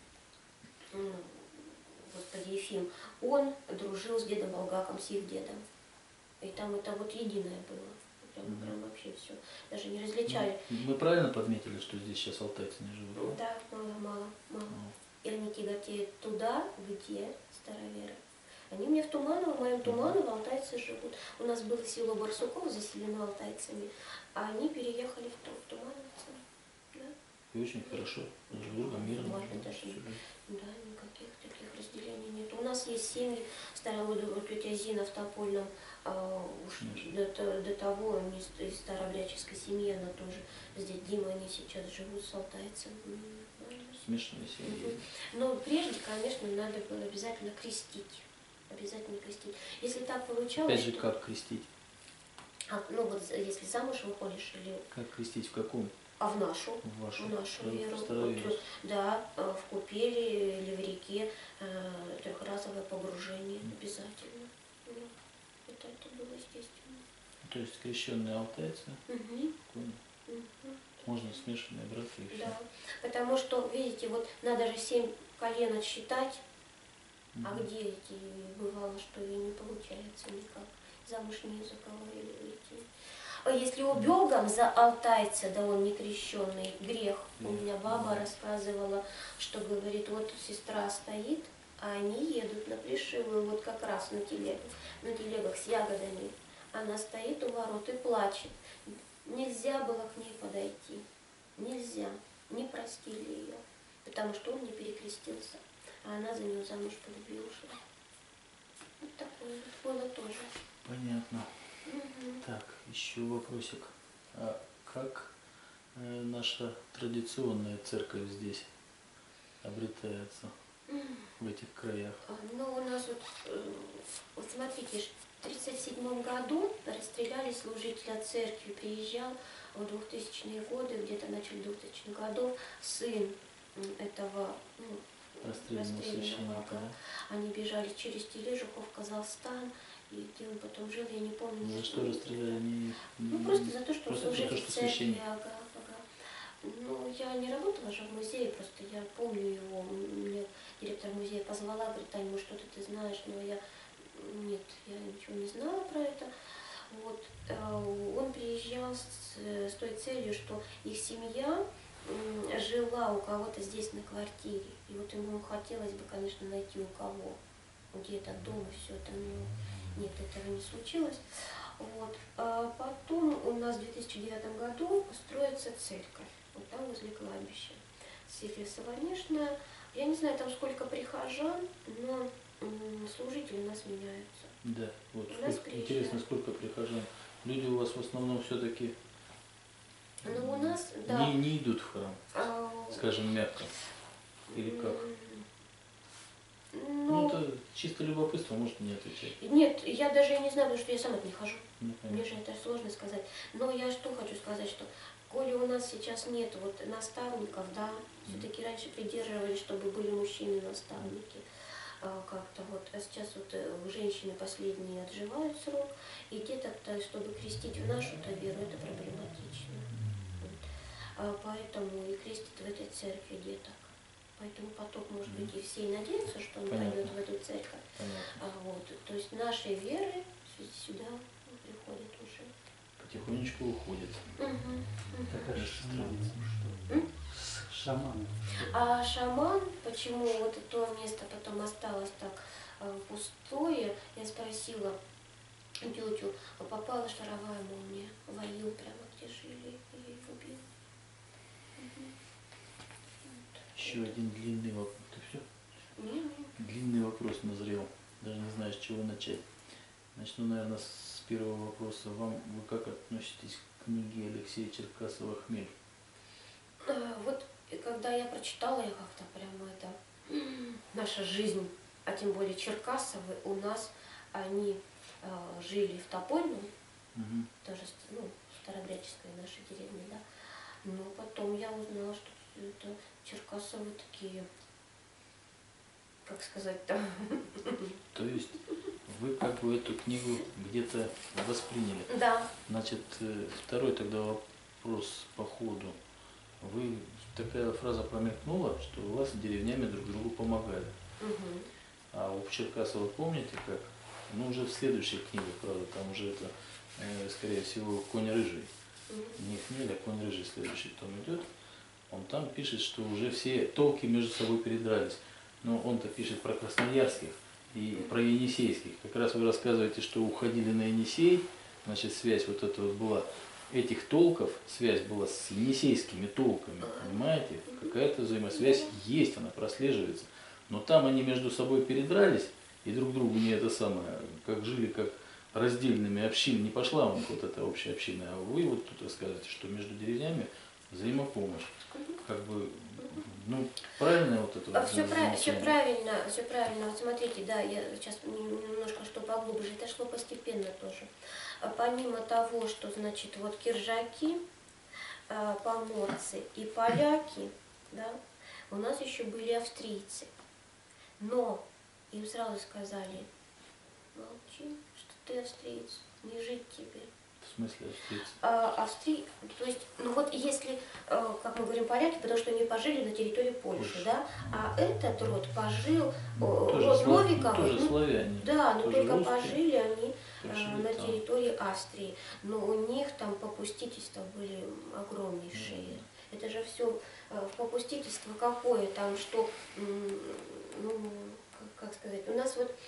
господи, Ефим, он дружил с дедом Волгаком, с их дедом. И там это вот единое было. Прям вообще все. Даже не различали. Мы правильно подметили, что здесь сейчас алтайцы не живут? Да, мало. И они тяготеют туда, где староверы. Они мне в моем Туманово алтайцы живут. У нас было село Барсуков заселено алтайцами, а они переехали в Тумановцы. Да? И очень хорошо, друг друга мирно. Можно даже, да, никаких таких разделений не нет. У нас есть семьи, вот тетя Зина в Топольном, уж до того, они из старообрядческой семьи, она тоже, с дядей Димой они сейчас живут с алтайцем. Смешные семьи. Но прежде, конечно, надо было обязательно крестить. Обязательно крестить. Если так получалось, Опять же, как крестить? ну вот если замуж выходишь или Как крестить? В каком? в нашу, В вашу. в нашу веру. Старую веру. Да, в купели или в реке трехразовое погружение обязательно. Ну, вот это было естественно. То есть крещенные алтайцы, Мгм, понял. мгм. Можно смешанные браки и все. Да, потому что, видите, вот надо же 7 колен отсчитать, а где эти, бывало, что и не получается никак, замуж не за кого и выйти. А если убегом за алтайца, да он не крещенный, грех. У меня баба рассказывала, что говорит, вот сестра стоит, а они едут на Плешивую, вот как раз на телегах с ягодами. Она стоит у ворот и плачет. Нельзя было к ней подойти. Нельзя. Не простили ее. Потому что он не перекрестился. А она за него замуж по любви ушла. Вот такое вот было тоже. Понятно. Мгм. Так, еще вопросик. А как наша традиционная церковь здесь обретается, в этих краях? Ну, у нас вот смотрите, в 1937 году расстреляли служителя церкви, приезжал в 2000-е годы, где-то в начале 2000-х годов, сын этого Расстрелянного расстрелянного. священника, Да. да? Они бежали через Тележухов в Казахстан, и где он потом жил, я не помню. За что расстреляли? Ну, просто за то, что он просто за служил то, в что церкви. священник. Ага, ага. Ну, я не работала же в музее, просто я помню его. Меня директор музея позвала, говорит, Таня, может, что-то ты знаешь, но нет, я ничего не знала про это. Вот, он приезжал с той целью, что их семья жила у кого-то здесь на квартире. И вот ему хотелось бы, конечно, найти у кого, где этот дом и все это, но нет, этого не случилось. Вот. А потом у нас в 2009 году строится церковь, вот там возле кладбища. Сефесово-Нежная. Я не знаю, там сколько прихожан, но служители у нас меняются. Да, вот У нас интересно, приезжают. сколько прихожан. Люди у вас в основном все-таки Но у нас, да. не идут в храм, скажем, мягко. Или как? Ну, это чисто любопытство, может не отвечать. Нет, я даже не знаю, потому что я сама не хожу. Не Мне же это сложно сказать. Но я что хочу сказать, что коли у нас сейчас нет вот наставников, да, все-таки раньше придерживались, чтобы были мужчины-наставники. Как-то вот, а сейчас вот женщины последние отживают срок, и деток-то, чтобы крестить в нашу-то веру, это проблематично. Вот. Поэтому и крестят в этой церкви деток. Поэтому поток, может быть, и все и надеются, что он пойдет в эту церковь. Вот. То есть нашей веры сюда приходят уже. Потихонечку уходит. Такая же традиция. Шаман. А шаман, почему вот то место потом осталось так пустое, я спросила тетю, попала шаровая молния, воил прямо где жили и их убил. Еще один длинный вопрос. Ты все? Не. Длинный вопрос назрел. Даже не знаю, с чего начать. Начну, наверное, с первого вопроса. Вы как относитесь к книге Алексея Черкасова «Хмель»? Вот когда я прочитала, я как-то прямо наша жизнь, а тем более Черкасовы, у нас они жили в Топольном, тоже старообрядческая наша деревня, да. Но потом я узнала, что это Черкасовы такие, как сказать-то. То есть вы как бы эту книгу где-то восприняли? Да. Значит, второй тогда вопрос по ходу. Такая фраза промелькнула, что у вас деревнями друг другу помогали. А у Черкасова помните как? Ну, уже в следующих книгах, правда, там уже это, скорее всего, «Конь рыжий». Не «Хмель», а «Конь рыжий» следующий том идет. Он там пишет, что уже все толки между собой передрались. Но он-то пишет про красноярских и про енисейских. Как раз вы рассказываете, что уходили на Енисей, значит, связь вот эта вот была. Этих толков, связь была с енисейскими толками, понимаете? Какая-то взаимосвязь есть, она прослеживается. Но там они между собой передрались, и друг другу не это самое, как жили, как раздельными общинами. Не пошла у них вот эта общая община, а вы вот тут рассказываете, что между деревнями взаимопомощь. Как бы, ну, правильно вот это вот Все замечание? правильно, все правильно. Вот смотрите, да, я сейчас немножко что поглубже, это шло постепенно тоже. Помимо того, что, значит, вот киржаки, поморцы и поляки, да, у нас еще были австрийцы. Но им сразу сказали: молчи, что ты австриец, не жить тебе. В смысле австрийцы? То есть, ну вот если, как мы говорим, поляки, потому что они пожили на территории Польши, да, а этот род пожил, род Новикова, тоже славяне. да, но тоже только русские, пожили они прожили на там. территории Австрии, но у них там попустительства были огромнейшие. Это же все попустительство какое там, что, ну, как сказать, у нас вот...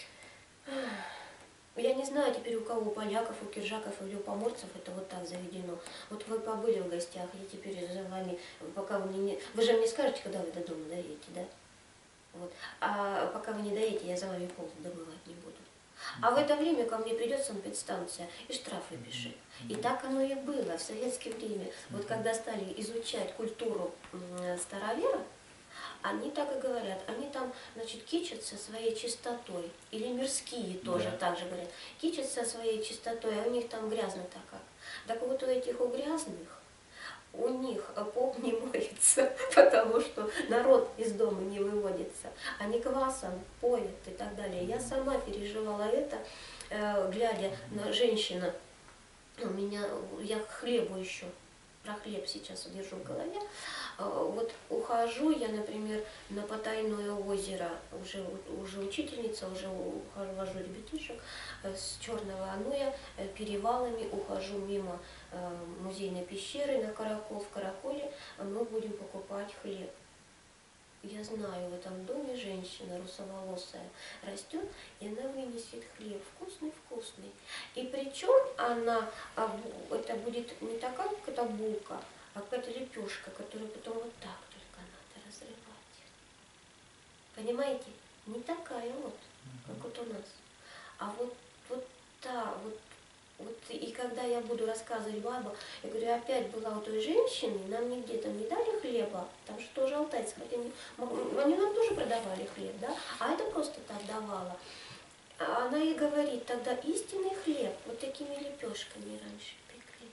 Я не знаю теперь у кого, у поляков, у киржаков или у поморцев это вот так заведено. Вот вы побыли в гостях, я теперь за вами, пока вы мне не... Вы же мне скажете, когда вы до дома доедете, да? Вот. А пока вы не доедете, я за вами пол домывать не буду. А в это время ко мне придет санэпидстанция и штрафы пишет. И так оно и было в советское время. Вот когда стали изучать культуру староверов, они так и говорят, они там, значит, кичатся своей чистотой, или мирские тоже так же говорят, кичатся своей чистотой, а у них там грязно так как. Так вот у этих у грязных, у них поп не моется, потому что народ из дома не выводится, они квасом поят и так далее. Я сама переживала это, глядя на женщину, у меня, я хлебу еще, про хлеб сейчас держу в голове. Вот ухожу я, например, на Потайное озеро, уже учительница, уже вожу ребятишек с Черного Ануя, перевалами ухожу мимо музейной пещеры на Каракол, в Караколе, мы будем покупать хлеб. Я знаю, в этом доме женщина русоволосая растет, и она вынесет хлеб вкусный-вкусный. И причем она, это будет не такая, как эта булка, а какая-то лепешка, которую потом вот так только надо разрывать. Понимаете? Не такая вот, как вот у нас. А вот та, вот и когда я буду рассказывать бабу, я говорю, опять была у той женщины, нам нигде там не дали хлеба, там же тоже алтайцы, хотя они нам тоже продавали хлеб, да, а это просто так давала. А она ей говорит, тогда истинный хлеб вот такими лепешками раньше пекли.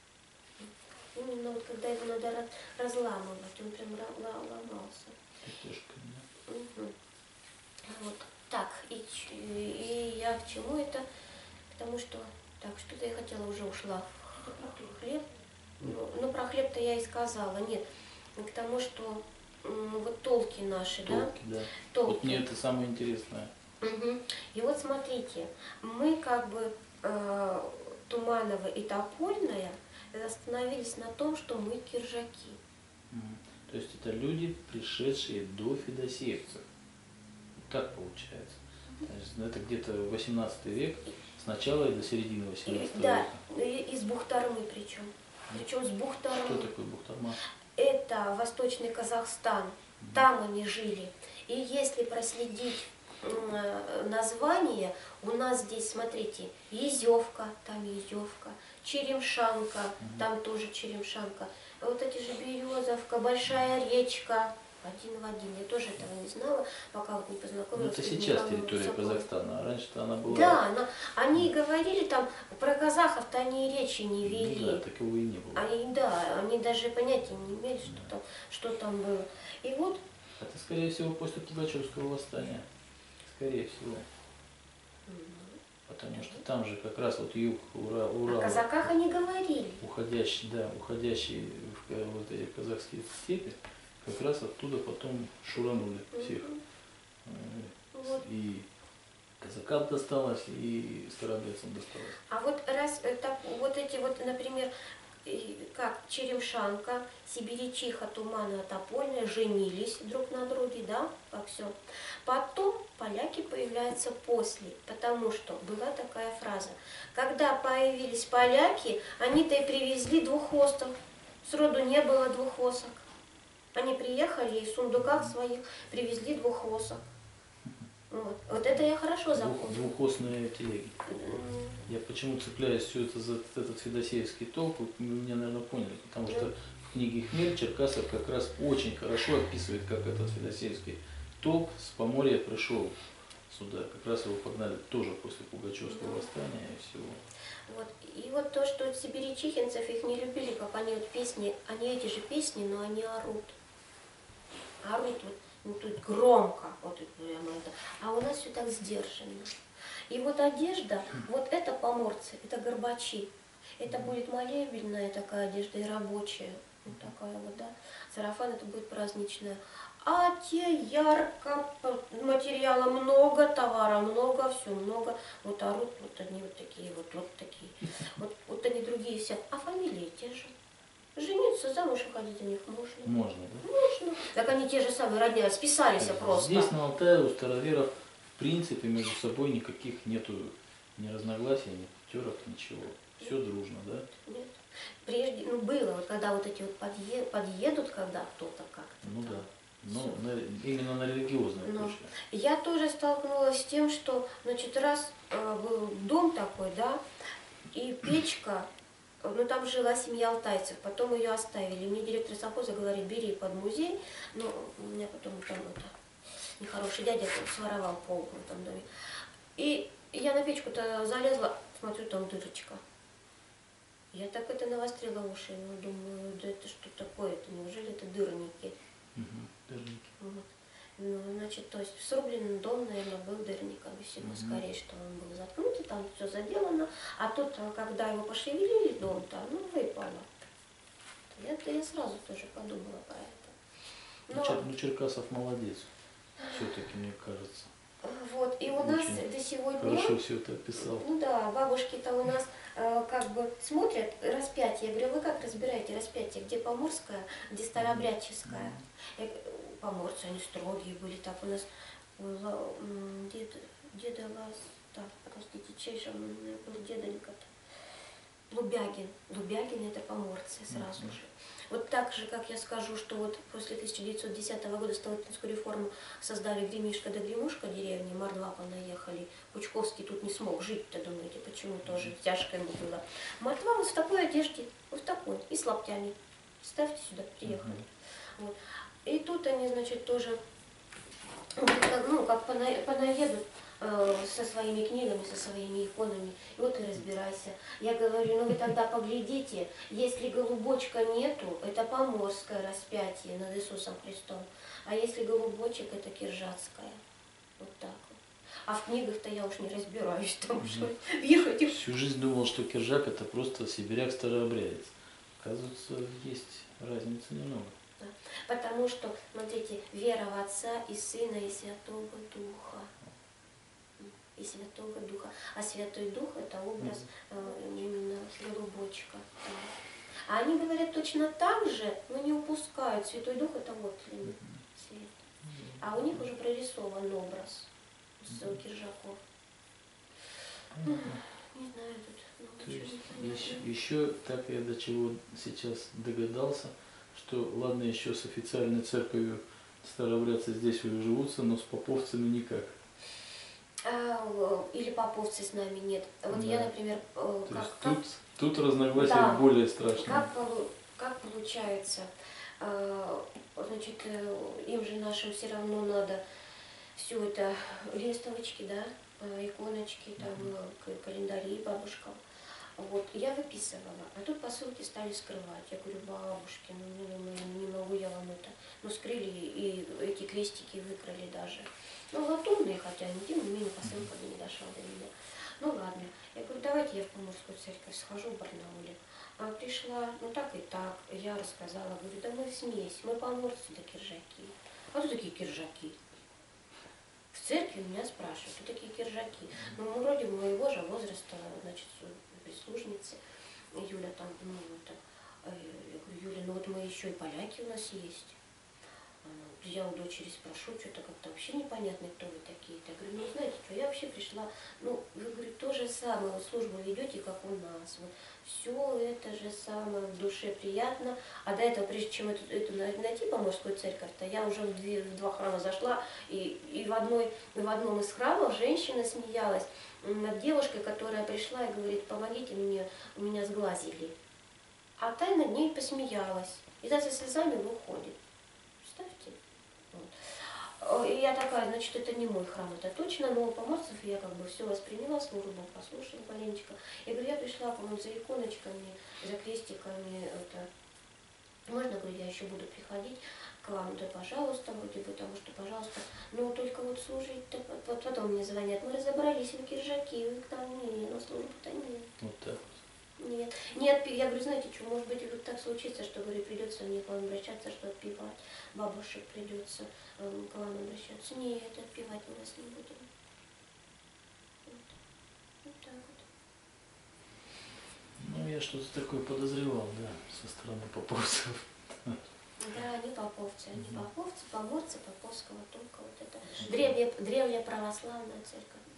Именно вот когда его надо разламывать, он прям ломался. Лепешками, да? Угу. Вот так, и я к чему это? Потому что, так, что-то я хотела, уже ушла в хлеб. Ну, про хлеб-то я и сказала. Нет, к тому, что вот толки наши, Толки, да? да. Толки. Вот мне это самое интересное. Угу. И вот смотрите, мы как бы Туманово и Топольная остановились на том, что мы киржаки. То есть это люди, пришедшие до федосеевцев. Так получается. То есть, это где-то 18 век, с начала и до середины 18 Да, века. из Бухтармы причем. Причем с Бухтармы. Что такое Бухтарма? Это Восточный Казахстан. Там они жили. И если проследить название, у нас здесь, смотрите, Езевка, там Езевка, Черемшанка, там тоже Черемшанка. Вот эти же Березовка, Большая речка, один в один. Я тоже этого не знала, пока вот не Ну, познакомилась. это с сейчас Михаилом территория Русаковым. Казахстана, а раньше-то она была... Да, но они говорили там, про казахов-то они и речи не вели. Ну, да, такого и не было. Они даже понятия не имели, что там было. И вот... Это, скорее всего, после Пугачевского восстания. Скорее всего. Потому что там же как раз вот юг Урал, О казаках они говорили. уходящий в вот эти казахские степи, как раз оттуда потом шуранули всех. Вот. И казакам досталось, и старобрядцам досталось. А вот раз вот эти вот, например, как Черемшанка, Сибирячиха, Туманова, Топольная женились друг на друге, да, как все. Потом поляки появляются после, потому что была такая фраза. Когда появились поляки, они-то и привезли двуххвостов. Сроду не было двуххвосток. Они приехали и в сундуках своих привезли двухосок. Вот это я хорошо запомнила. Двухосные телеги. М, Я почему цепляюсь все это за этот федосеевский толк, вот вы меня, наверное, поняли, потому что в книге «Хмель» Черкасов как раз очень хорошо описывает, как этот федосеевский толк с Поморья пришел сюда. Как раз его погнали тоже после Пугачевского восстания и всего. Вот. И вот то, что сибирячихинцев их не любили, как они вот песни, они эти же песни, но они орут. Орут вот, ну, тут громко, вот это прямо это. А у нас все так сдержанно. И вот одежда, вот это поморцы, это горбачи. Это будет молебельная такая одежда и рабочая. Вот такая вот, да. Сарафан это будет праздничная. А те ярко, материала много, товара много, все много. Вот орут, вот они вот такие, вот такие. Вот они другие все. А фамилии те же. Жениться, замуж выходить за них можно. Можно, да? Можно. Так они те же самые родня, списались просто. Здесь на Алтае у староверов в принципе между собой никаких нету ни разногласий, ни терок, ничего. Все дружно, да? Нет. Прежде, ну было, вот когда вот эти вот подъедут, когда кто-то как-то. Ну там. да. Но именно на религиозной Но почве. я тоже столкнулась с тем, что, значит, раз был дом такой, да, и печка, ну там жила семья алтайцев, потом ее оставили. Мне директор совхоза говорит, бери под музей, но у меня потом там это нехороший дядя своровал пол в этом доме. И я на печку-то залезла, смотрю, там дырочка. Я так это навострила уши, ну думаю, да это что такое-то, неужели это дырники? Дырники. Вот. Ну, значит, то есть срубленный дом, наверное, был дырником, и всего скорее, что он был заткнут, и там все заделано. А тут, когда его пошевелили дом-то, ну, выпало. Это я сразу тоже подумала про это. Но, Ну, Черкасов молодец. Все-таки, мне кажется. вот, и у нас Очень до сегодня... хорошо все это описал. Ну да, бабушки-то у нас как бы смотрят распятие. Я говорю, вы как разбираете распятие, где поморское, где старообрядческое? Поморцы, они строгие были, так у нас было, деда Лаз, так, подождите, чей же он был дедонька-то? Лубягин. Лубягин это поморцы сразу же. Вот так же, как я скажу, что вот после 1910 года Столыпинскую реформу создали Гремишка да Гремушка деревни, Мордва понаехали. Пучковский тут не смог жить-то, думаете, почему тоже тяжко ему было. Мордва вот в такой одежде, вот в такой, и с лаптями. Ставьте сюда, приехали. Вот. И тут они, значит, тоже, ну, как понаедут со своими книгами, со своими иконами, и вот и разбирайся. Я говорю, ну вы тогда поглядите, если голубочка нету, это поморское распятие над Иисусом Христом, а если голубочек, это киржатское. Вот так вот. А в книгах-то я уж не разбираюсь, там что ехать. Всю жизнь думал, что Киржак это просто сибиряк-старообрядец. Оказывается, есть разница немного. Да. Потому что, смотрите, вера в Отца и Сына и Святого Духа. И Святого Духа. А Святой Дух это образ именно голубочка. Да. А они говорят точно так же, но не упускают. Святой Дух это вот свет. А у них уже прорисован образ с Киржаков. Не знаю, тут То есть ничего не еще так я до чего сейчас догадался, что ладно еще с официальной церковью старообрядцы здесь уживутся, но с поповцами никак. Или поповцы с нами нет. Вот Да. я, например, То есть тут разногласия Да. более страшные. как получается, значит, им же нашим все равно надо все это, лестовочки, да, иконочки, там, календари бабушкам. Вот, я выписывала, а тут посылки стали скрывать. Я говорю, бабушки, ну не могу я вам это. Ну, скрыли и эти крестики выкрали даже. Ну, латунные, хотя они, тем не менее, посылка не дошла до меня. Ну, ладно. Я говорю, давайте я в Поморскую церковь схожу в Барнауле. А пришла, ну так и так, я рассказала, говорю, да мы смесь, мы поморцы да киржаки. А кто такие киржаки? В церкви меня спрашивают, кто такие киржаки? Ну, мы вроде моего же возраста, значит, прислужницы. Юля там, ну, это, я говорю, Юля, ну вот мы еще и поляки у нас есть. Я у дочери спрошу, что-то как-то вообще непонятно, кто вы такие-то. Я говорю, ну знаете что, я вообще пришла, ну, вы, говорю, то же самое, вот службу ведете, как у нас. Вот, все это же самое, в душе приятно. А до этого, прежде чем эту найти поморскую церковь-то, я уже в два храма зашла, и в одном из храмов женщина смеялась над девушкой, которая пришла и говорит, помогите мне, у меня сглазили. А та над ней посмеялась. И та со слезами выходит. Представьте. Вот. И я такая, значит, это не мой храм, это точно, но у поморцев я как бы все восприняла, службу послушала маленечко. Я говорю, я пришла к вам за иконочками, за крестиками, это, можно, говорю, я еще буду приходить к вам, да, пожалуйста, вроде бы, потому что, пожалуйста, но только вот служить-то, потом мне звонят, мы разобрались, вы киржаки, вы к нам, не, но службы-то нет. Вот так. Нет, нет, я говорю, знаете что, может быть, вот так случится, что, говорю, придется мне к вам обращаться, что отпевать, бабушек придется к вам обращаться. Нет, отпевать мы вас не будем. Вот, вот так вот. Ну, я что-то такое подозревал, да, со стороны поповцев. Да, они поповцы, поморцы, поповского толка, вот это древняя православная церковь.